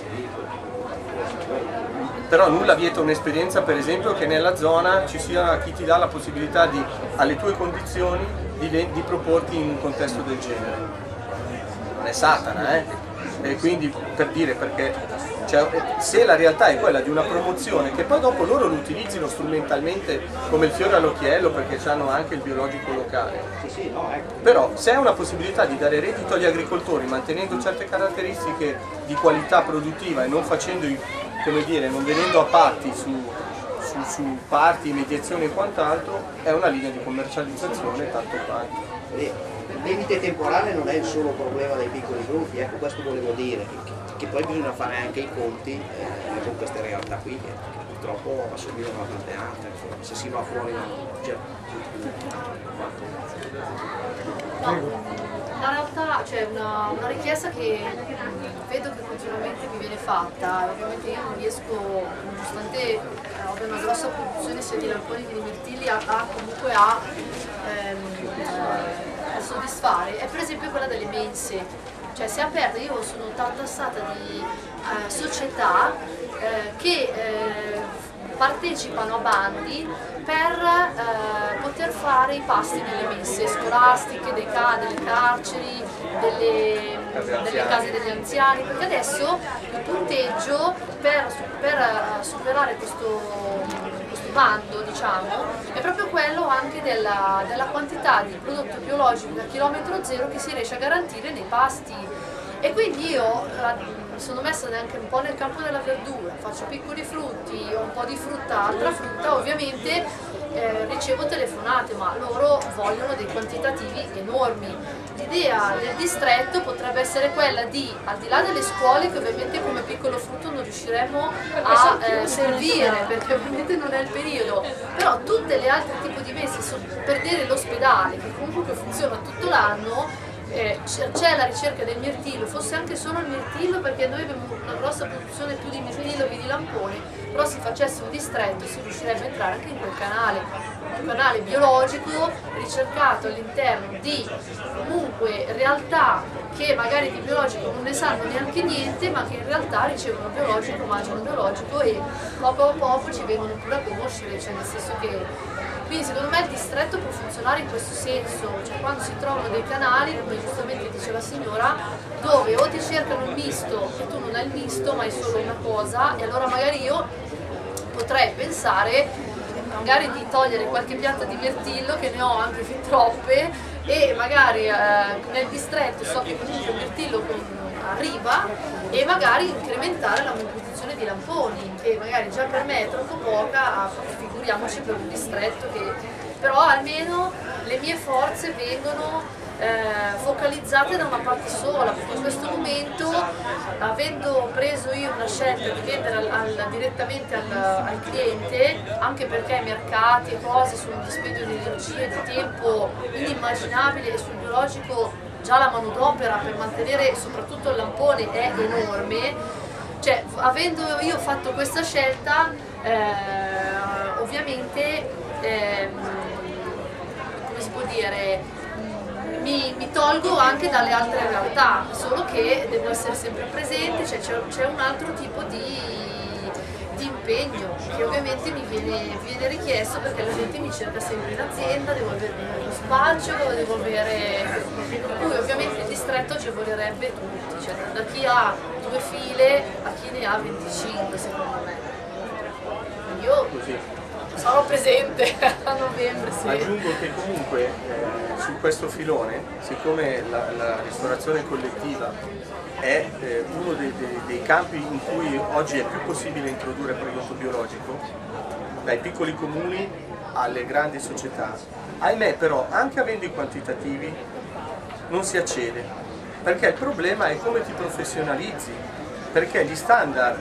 S3: Però nulla vieta un'esperienza, per esempio, che nella zona ci sia chi ti dà la possibilità alle tue condizioni di proporti in un contesto del genere. Non è Satana, E quindi per dire, perché se la realtà è quella di una promozione, che poi dopo loro lo utilizzino strumentalmente come il fiore all'occhiello, perché hanno anche il biologico locale. Però se è una possibilità di dare reddito agli agricoltori mantenendo certe caratteristiche di qualità produttiva e non facendo, come dire, non venendo a patti su parti, mediazioni e quant'altro, è una linea di commercializzazione tanto quanto.
S10: Il limite temporale non è il solo problema dei piccoli gruppi, ecco, questo volevo dire, che poi bisogna fare anche i conti con queste realtà qui che purtroppo assomigliano a tante altre, se si va fuori
S11: La realtà c'è una richiesta che vedo che continuamente mi viene fatta, ovviamente io non riesco, nonostante abbia una grossa produzione sia di lamponi che di mirtilli, comunque a soddisfare, è per esempio quella delle mense. Cioè si è aperta, io sono tartassata di società che partecipano a bandi per poter fare i pasti nelle mense scolastiche, delle carceri, delle case degli anziani, perché adesso il punteggio per superare questo bando, diciamo, è proprio quello anche della quantità di prodotto biologico da chilometro zero che si riesce a garantire nei pasti. E quindi io mi sono messa anche un po' nel campo della verdura, faccio piccoli frutti, ho un po' di frutta, altra frutta, ovviamente ricevo telefonate, ma loro vogliono dei quantitativi enormi. L'idea del distretto potrebbe essere quella di, al di là delle scuole che ovviamente come piccolo frutto non riusciremo a servire perché ovviamente non è il periodo, però tutte le altre tipi di messe, per dire l'ospedale che comunque funziona tutto l'anno, c'è la ricerca del mirtillo, fosse anche solo il mirtillo, perché noi abbiamo una grossa produzione più di mirtillo che di lampone, però se facesse un distretto si riuscirebbe a entrare anche in quel canale, un canale biologico ricercato all'interno di comunque realtà che magari di biologico non ne sanno neanche niente, ma che in realtà ricevono biologico, mangiano biologico e poco a poco ci vengono pure a conoscere, cioè nel senso che... Quindi secondo me il distretto può funzionare in questo senso, cioè quando si trovano dei canali, come giustamente dice la signora, dove o ti cercano il misto e tu non hai il misto ma hai solo una cosa, e allora magari io potrei pensare magari di togliere qualche pianta di mirtillo, che ne ho anche fin troppe, e magari nel distretto so che comunque il mirtillo arriva, e magari incrementare la produzione di lamponi, che magari già per me è troppo poca, figuriamoci per un distretto che... Però almeno le mie forze vengono focalizzate da una parte sola, perché in questo momento, avendo preso io una scelta di vendere direttamente al cliente, anche perché i mercati e cose sono un dispendio di energia e di tempo inimmaginabile, e sul biologico già la manodopera per mantenere soprattutto il lampone è enorme, cioè avendo io fatto questa scelta ovviamente come si può dire, mi tolgo anche dalle altre realtà, solo che devo essere sempre presente, cioè c'è un altro tipo di impegno che ovviamente mi viene richiesto, perché la gente mi cerca sempre in azienda, devo avere uno spazio, devo avere... Per cui ovviamente il distretto agevolerebbe tutti, cioè da chi ha 2 file a chi ne ha 25 secondo me. Io Sarò presente a novembre, sì.
S3: Aggiungo che comunque su questo filone, siccome la ristorazione collettiva è uno dei campi in cui oggi è più possibile introdurre prodotto biologico, dai piccoli comuni alle grandi società, ahimè però anche avendo i quantitativi non si accede, perché il problema è come ti professionalizzi, perché gli standard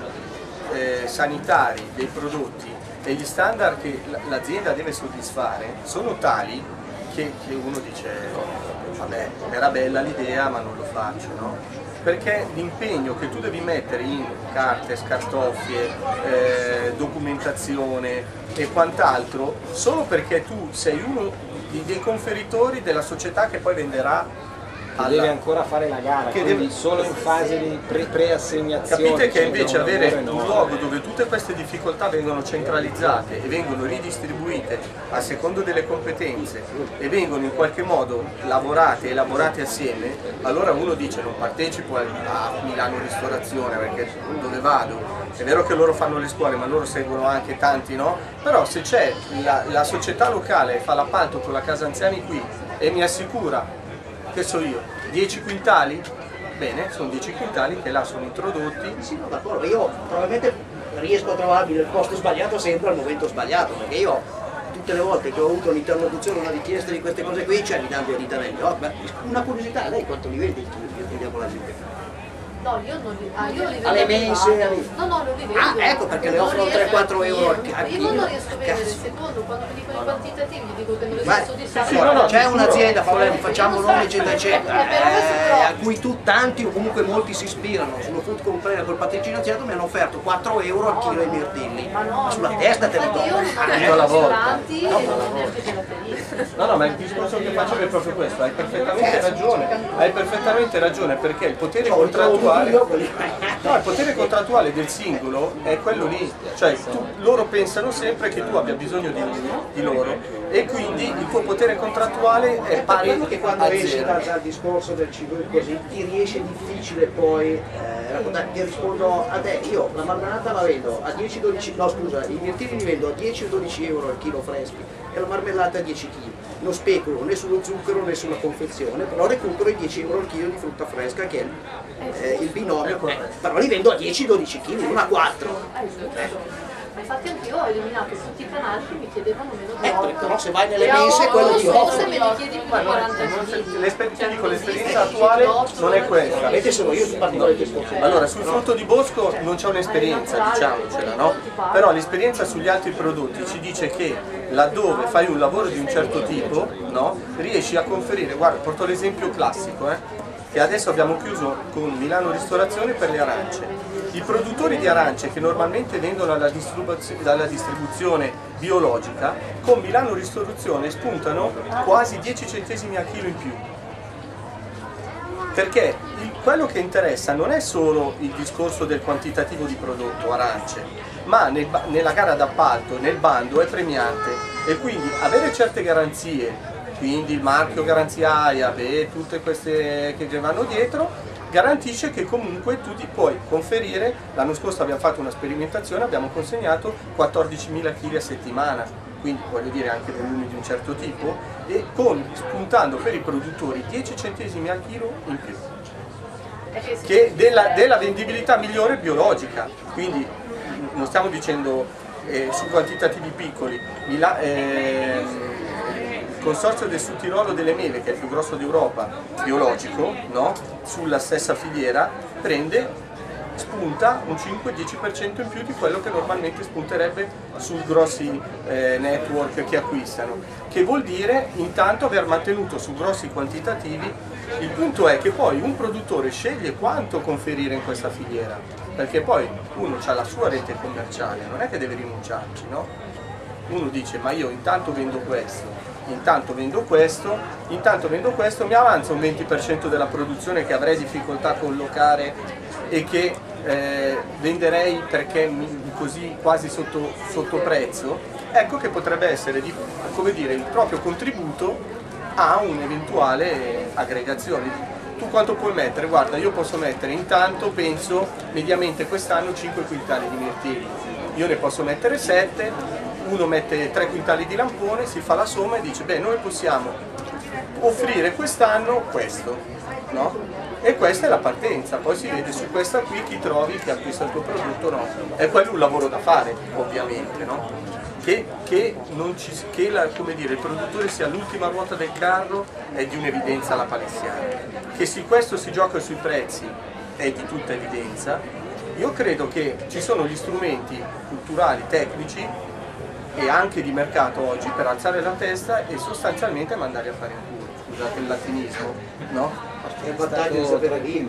S3: sanitari dei prodotti e gli standard che l'azienda deve soddisfare sono tali che uno dice vabbè, era bella l'idea ma non lo faccio, no? Perché l'impegno che tu devi mettere in carte, scartoffie, documentazione e quant'altro, solo perché tu sei uno dei conferitori della società che poi venderà
S2: deve ancora fare la gara, quindi solo in fase di preassegnazione.
S3: Capite che invece avere un luogo dove tutte queste difficoltà vengono centralizzate e vengono ridistribuite a secondo delle competenze e vengono in qualche modo lavorate e elaborate assieme, allora uno dice non partecipo a Milano Ristorazione perché dove vado? È vero che loro fanno le scuole ma loro seguono anche tanti, no? Però se c'è la società locale fa l'appalto con la casa anziani qui e mi assicura, che so io, 10 quintali? Bene, sono 10 quintali che là sono introdotti.
S10: Sì, no, d'accordo, io probabilmente riesco a trovarmi nel posto sbagliato sempre al momento sbagliato, perché io tutte le volte che ho avuto un'interlocuzione, una richiesta di queste cose qui, cioè mi danno dei ritanelli. Oh, una curiosità, lei quanto li vede? Io vediamo la gente.
S11: No, io non li, io li vedo.
S10: Alle mense?
S11: No, non li vedo.
S10: Ah, ecco perché le offrono 3-4 euro al
S11: Io non riesco a vedere,
S10: cazzo.
S11: secondo, quando mi dicono i quantitativi, gli dico che non riesco
S10: Ma
S11: a soddisfare.
S10: sì, no, c'è un'azienda, facciamo nomi eccetera eccetera, a cui tanti o comunque molti si ispirano, sullo food complainer col patrocinio azienda mi hanno offerto 4 euro al chilo i mirtilli, ma sulla testa te li do.
S11: Io alla volta.
S3: No, ma il discorso che faccio è proprio questo, hai perfettamente ragione, perché il potere contrattuale, il potere contrattuale del singolo è quello lì, cioè loro pensano sempre che tu abbia bisogno di loro e quindi il tuo potere contrattuale è pari
S10: che quando
S3: a
S10: esci
S3: zero.
S10: dal discorso del cibo e così ti riesce difficile poi raccontare, ti rispondo a te, io la marmellata la vendo a 10-12, no scusa, i mirtilli li vendo a 10 o 12 euro al chilo freschi e la marmellata a 10 kg. Non speculo né sullo zucchero né sulla confezione, però recupero i 10 euro al chilo di frutta fresca che è il binomio, però li vendo a 10-12 kg, non a 4.
S11: Infatti anche io ho eliminato tutti i canali che mi chiedevano meno di 8.
S10: Però se vai nelle mense quello ti offre.
S11: Se me li chiedi più di 40 kg.
S3: L'esperienza attuale non è questa.
S10: Avete sono io in particolare discorso.
S3: Allora, sul frutto di bosco non c'è un'esperienza, diciamocela, no? Però l'esperienza sugli altri prodotti ci dice che laddove fai un lavoro di un certo tipo, no? Riesci a conferire, guarda, porto l'esempio classico, che adesso abbiamo chiuso con Milano Ristorazione per le arance. I produttori di arance che normalmente vendono dalla distribuzione biologica, con Milano Ristorazione spuntano quasi 10 centesimi al chilo in più. Perché quello che interessa non è solo il discorso del quantitativo di prodotto arance, ma nella gara d'appalto, nel bando è premiante e quindi avere certe garanzie, quindi il marchio garanzia AIAB e tutte queste che vanno dietro, garantisce che comunque tu ti puoi conferire. L'anno scorso abbiamo fatto una sperimentazione, abbiamo consegnato 14.000 kg a settimana, quindi voglio dire anche volumi di un certo tipo, e spuntando per i produttori 10 centesimi al chilo in più, che della vendibilità migliore biologica, quindi non stiamo dicendo su quantitativi piccoli. Il Consorzio del Sud Tirolo delle Mele, che è il più grosso d'Europa, biologico, no? Sulla stessa filiera, spunta un 5-10% in più di quello che normalmente spunterebbe su grossi network che acquistano, che vuol dire intanto aver mantenuto su grossi quantitativi. Il punto è che poi un produttore sceglie quanto conferire in questa filiera, perché poi uno ha la sua rete commerciale, non è che deve rinunciarci, no? Uno dice ma io intanto vendo questo, intanto vendo questo, mi avanza un 20% della produzione che avrei difficoltà a collocare e che venderei perché così quasi sotto prezzo, ecco che potrebbe essere, come dire, il proprio contributo a un'eventuale aggregazione. Tu quanto puoi mettere? Guarda, io posso mettere intanto, penso, mediamente quest'anno 5 quintali di mirtilli, io ne posso mettere 7, uno mette 3 quintali di lampone, si fa la somma e dice beh, noi possiamo offrire quest'anno questo, no? E questa è la partenza, poi si vede su questa qui chi trovi, chi acquista il tuo prodotto, no? È quello un lavoro da fare, ovviamente, no? Come dire, il produttore sia l'ultima ruota del carro è di un'evidenza alla palessiana. Che se questo si gioca sui prezzi è di tutta evidenza. Io credo che ci sono gli strumenti culturali, tecnici e anche di mercato oggi per alzare la testa e sostanzialmente mandare a fare in culo. Scusate il latinismo, no?
S10: È un vantaggio di sapere dirlo.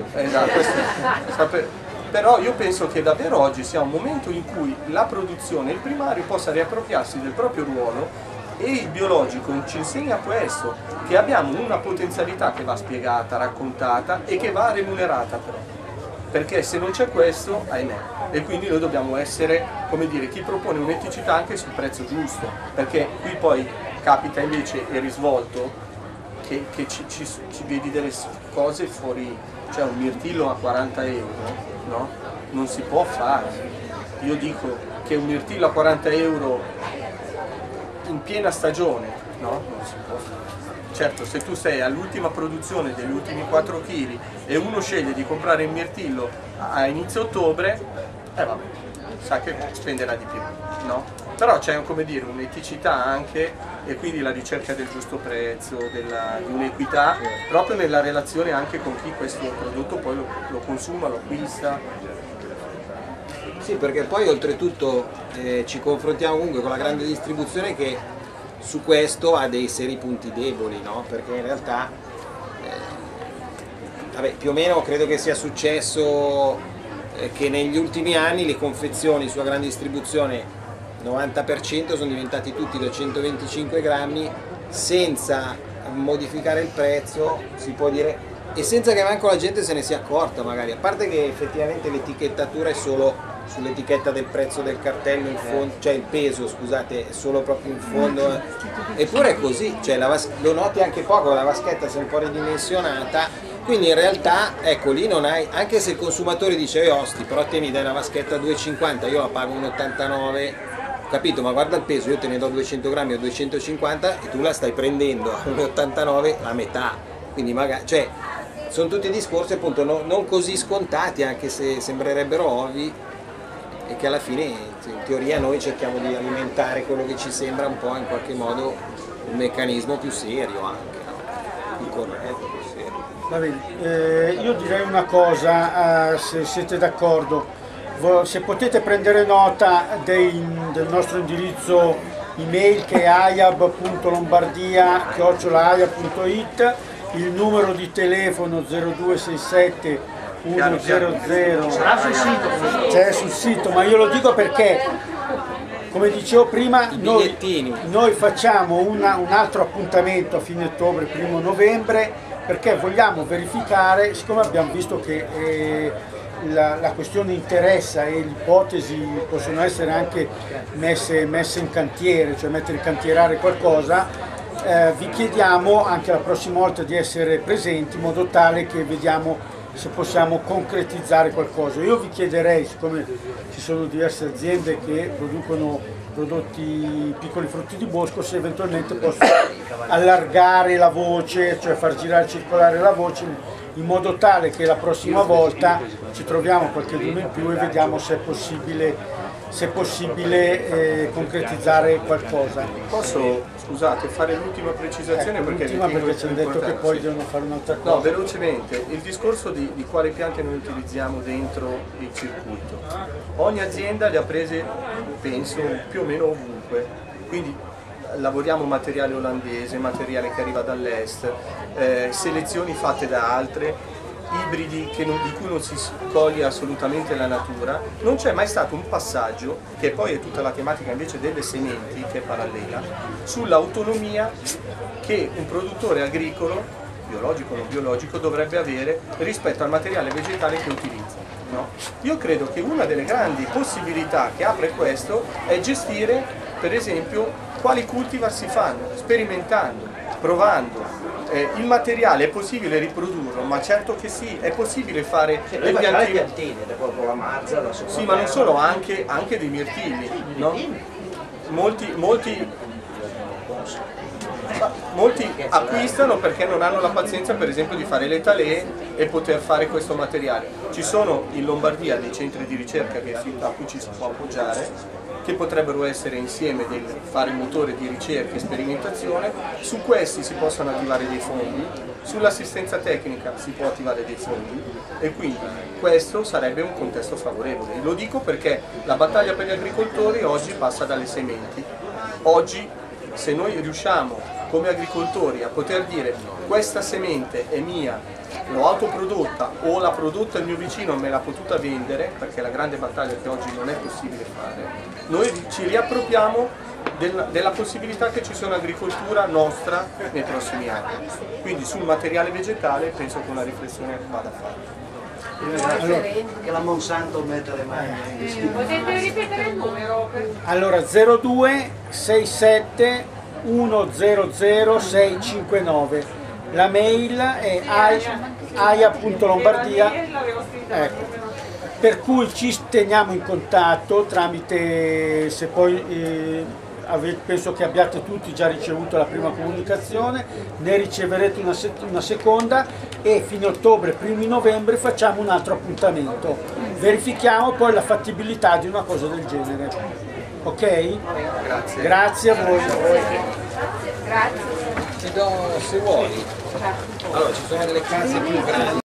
S3: Però io penso che davvero oggi sia un momento in cui la produzione, il primario, possa riappropriarsi del proprio ruolo e il biologico ci insegna questo, che abbiamo una potenzialità che va spiegata, raccontata e che va remunerata però. Perché se non c'è questo, ahimè, e quindi noi dobbiamo essere, come dire, chi propone un'eticità anche sul prezzo giusto, perché qui poi capita invece il risvolto che ci vedi delle cose fuori, cioè un mirtillo a 40 euro, no? Non si può fare. Io dico che un mirtillo a 40 euro in piena stagione, no? Non si può fare. Certo, se tu sei all'ultima produzione degli ultimi 4 kg e uno sceglie di comprare il mirtillo a inizio ottobre, vabbè, sa che spenderà di più, no? Però c'è, come dire, un'eticità anche e quindi la ricerca del giusto prezzo, di un'equità proprio nella relazione anche con chi questo prodotto poi lo consuma, lo acquista.
S2: Sì, perché poi oltretutto ci confrontiamo comunque con la grande distribuzione che su questo ha dei seri punti deboli, no? Perché in realtà vabbè, più o meno credo che sia successo che negli ultimi anni le confezioni sulla grande distribuzione 90% sono diventati tutti da 125 grammi senza modificare il prezzo, si può dire, e senza che manco la gente se ne sia accorta magari, a parte che effettivamente l'etichettatura è solo sull'etichetta del prezzo del cartello in fondo, cioè il peso, scusate, è solo proprio in fondo, eppure è così, cioè lo noti anche poco, la vaschetta si è un po' ridimensionata, quindi in realtà ecco lì non hai, anche se il consumatore dice osti, però te mi dai una vaschetta a 2,50, io la pago 1,89, capito, ma guarda il peso, io te ne do 200 grammi o 250 e tu la stai prendendo a 1,89 la metà, quindi magari, cioè sono tutti discorsi appunto non così scontati, anche se sembrerebbero ovvi, e che alla fine in teoria noi cerchiamo di alimentare quello che ci sembra un po' in qualche modo un meccanismo più serio anche, no? Più corretto, più serio.
S1: Va bene, io direi una cosa, se siete d'accordo, se potete prendere nota del nostro indirizzo email che è ayab.lombardia@ayab.it, il numero di telefono 0267 100,
S10: sarà sul sito,
S1: c'è sul sito, ma io lo dico perché, come dicevo prima, noi facciamo un altro appuntamento a fine ottobre, 1° novembre, perché vogliamo verificare, siccome abbiamo visto che la questione interessa e le ipotesi possono essere anche messe in cantiere, cioè mettere in cantierare qualcosa, vi chiediamo anche la prossima volta di essere presenti in modo tale che vediamo se possiamo concretizzare qualcosa. Io vi chiederei, siccome ci sono diverse aziende che producono prodotti piccoli frutti di bosco, se eventualmente posso allargare la voce, cioè far girare, circolare la voce in modo tale che la prossima volta ci troviamo qualche giorno in più e vediamo se è possibile concretizzare qualcosa.
S3: Posso, scusate, fare l'ultima precisazione perché
S1: ci hanno detto che poi devono fare un'altra cosa.
S3: No, velocemente, il discorso di quali piante noi utilizziamo dentro il circuito. Ogni azienda le ha prese, penso, più o meno ovunque, quindi lavoriamo materiale olandese, materiale che arriva dall'est, selezioni fatte da altre, ibridi di cui non si coglie assolutamente la natura. Non c'è mai stato un passaggio, che poi è tutta la tematica invece delle sementi, che è parallela, sull'autonomia che un produttore agricolo, biologico o non biologico, dovrebbe avere rispetto al materiale vegetale che utilizza. No? Io credo che una delle grandi possibilità che apre questo è gestire, per esempio, quali cultivar si fanno, sperimentando, provando. Il materiale è possibile riprodurlo, ma certo che sì, è possibile fare
S10: le piantine, proprio la marza, la
S3: sì, ma non solo, anche dei mirtilli, no? molti acquistano perché non hanno la pazienza, per esempio, di fare le talee e poter fare questo materiale. Ci sono in Lombardia dei centri di ricerca a cui ci si può appoggiare, che potrebbero essere insieme fare motore di ricerca e sperimentazione. Su questi si possono attivare dei fondi, sull'assistenza tecnica si può attivare dei fondi, e quindi questo sarebbe un contesto favorevole. Lo dico perché la battaglia per gli agricoltori oggi passa dalle sementi. Oggi, se noi riusciamo come agricoltori a poter dire questa semente è mia, l'ho autoprodotta o l'ha prodotta il mio vicino e me l'ha potuta vendere, perché è la grande battaglia che oggi non è possibile fare, noi ci riappropriamo della possibilità che ci sia un'agricoltura nostra nei prossimi anni. Quindi sul materiale vegetale penso che una riflessione vada fatta.
S10: Allora, che la Monsanto mette le mani.
S4: Potete ripetere il numero?
S1: Allora 02 67 100 659, la mail è aia.lombardia, ecco. Per cui ci teniamo in contatto tramite, se poi penso che abbiate tutti già ricevuto la prima comunicazione, ne riceverete una seconda, e fine ottobre, primi novembre facciamo un altro appuntamento, verifichiamo poi la fattibilità di una cosa del genere. Ok?
S3: Grazie.
S1: Grazie a voi.
S2: Ti do, se vuoi. Allora, ci sono delle case più grandi.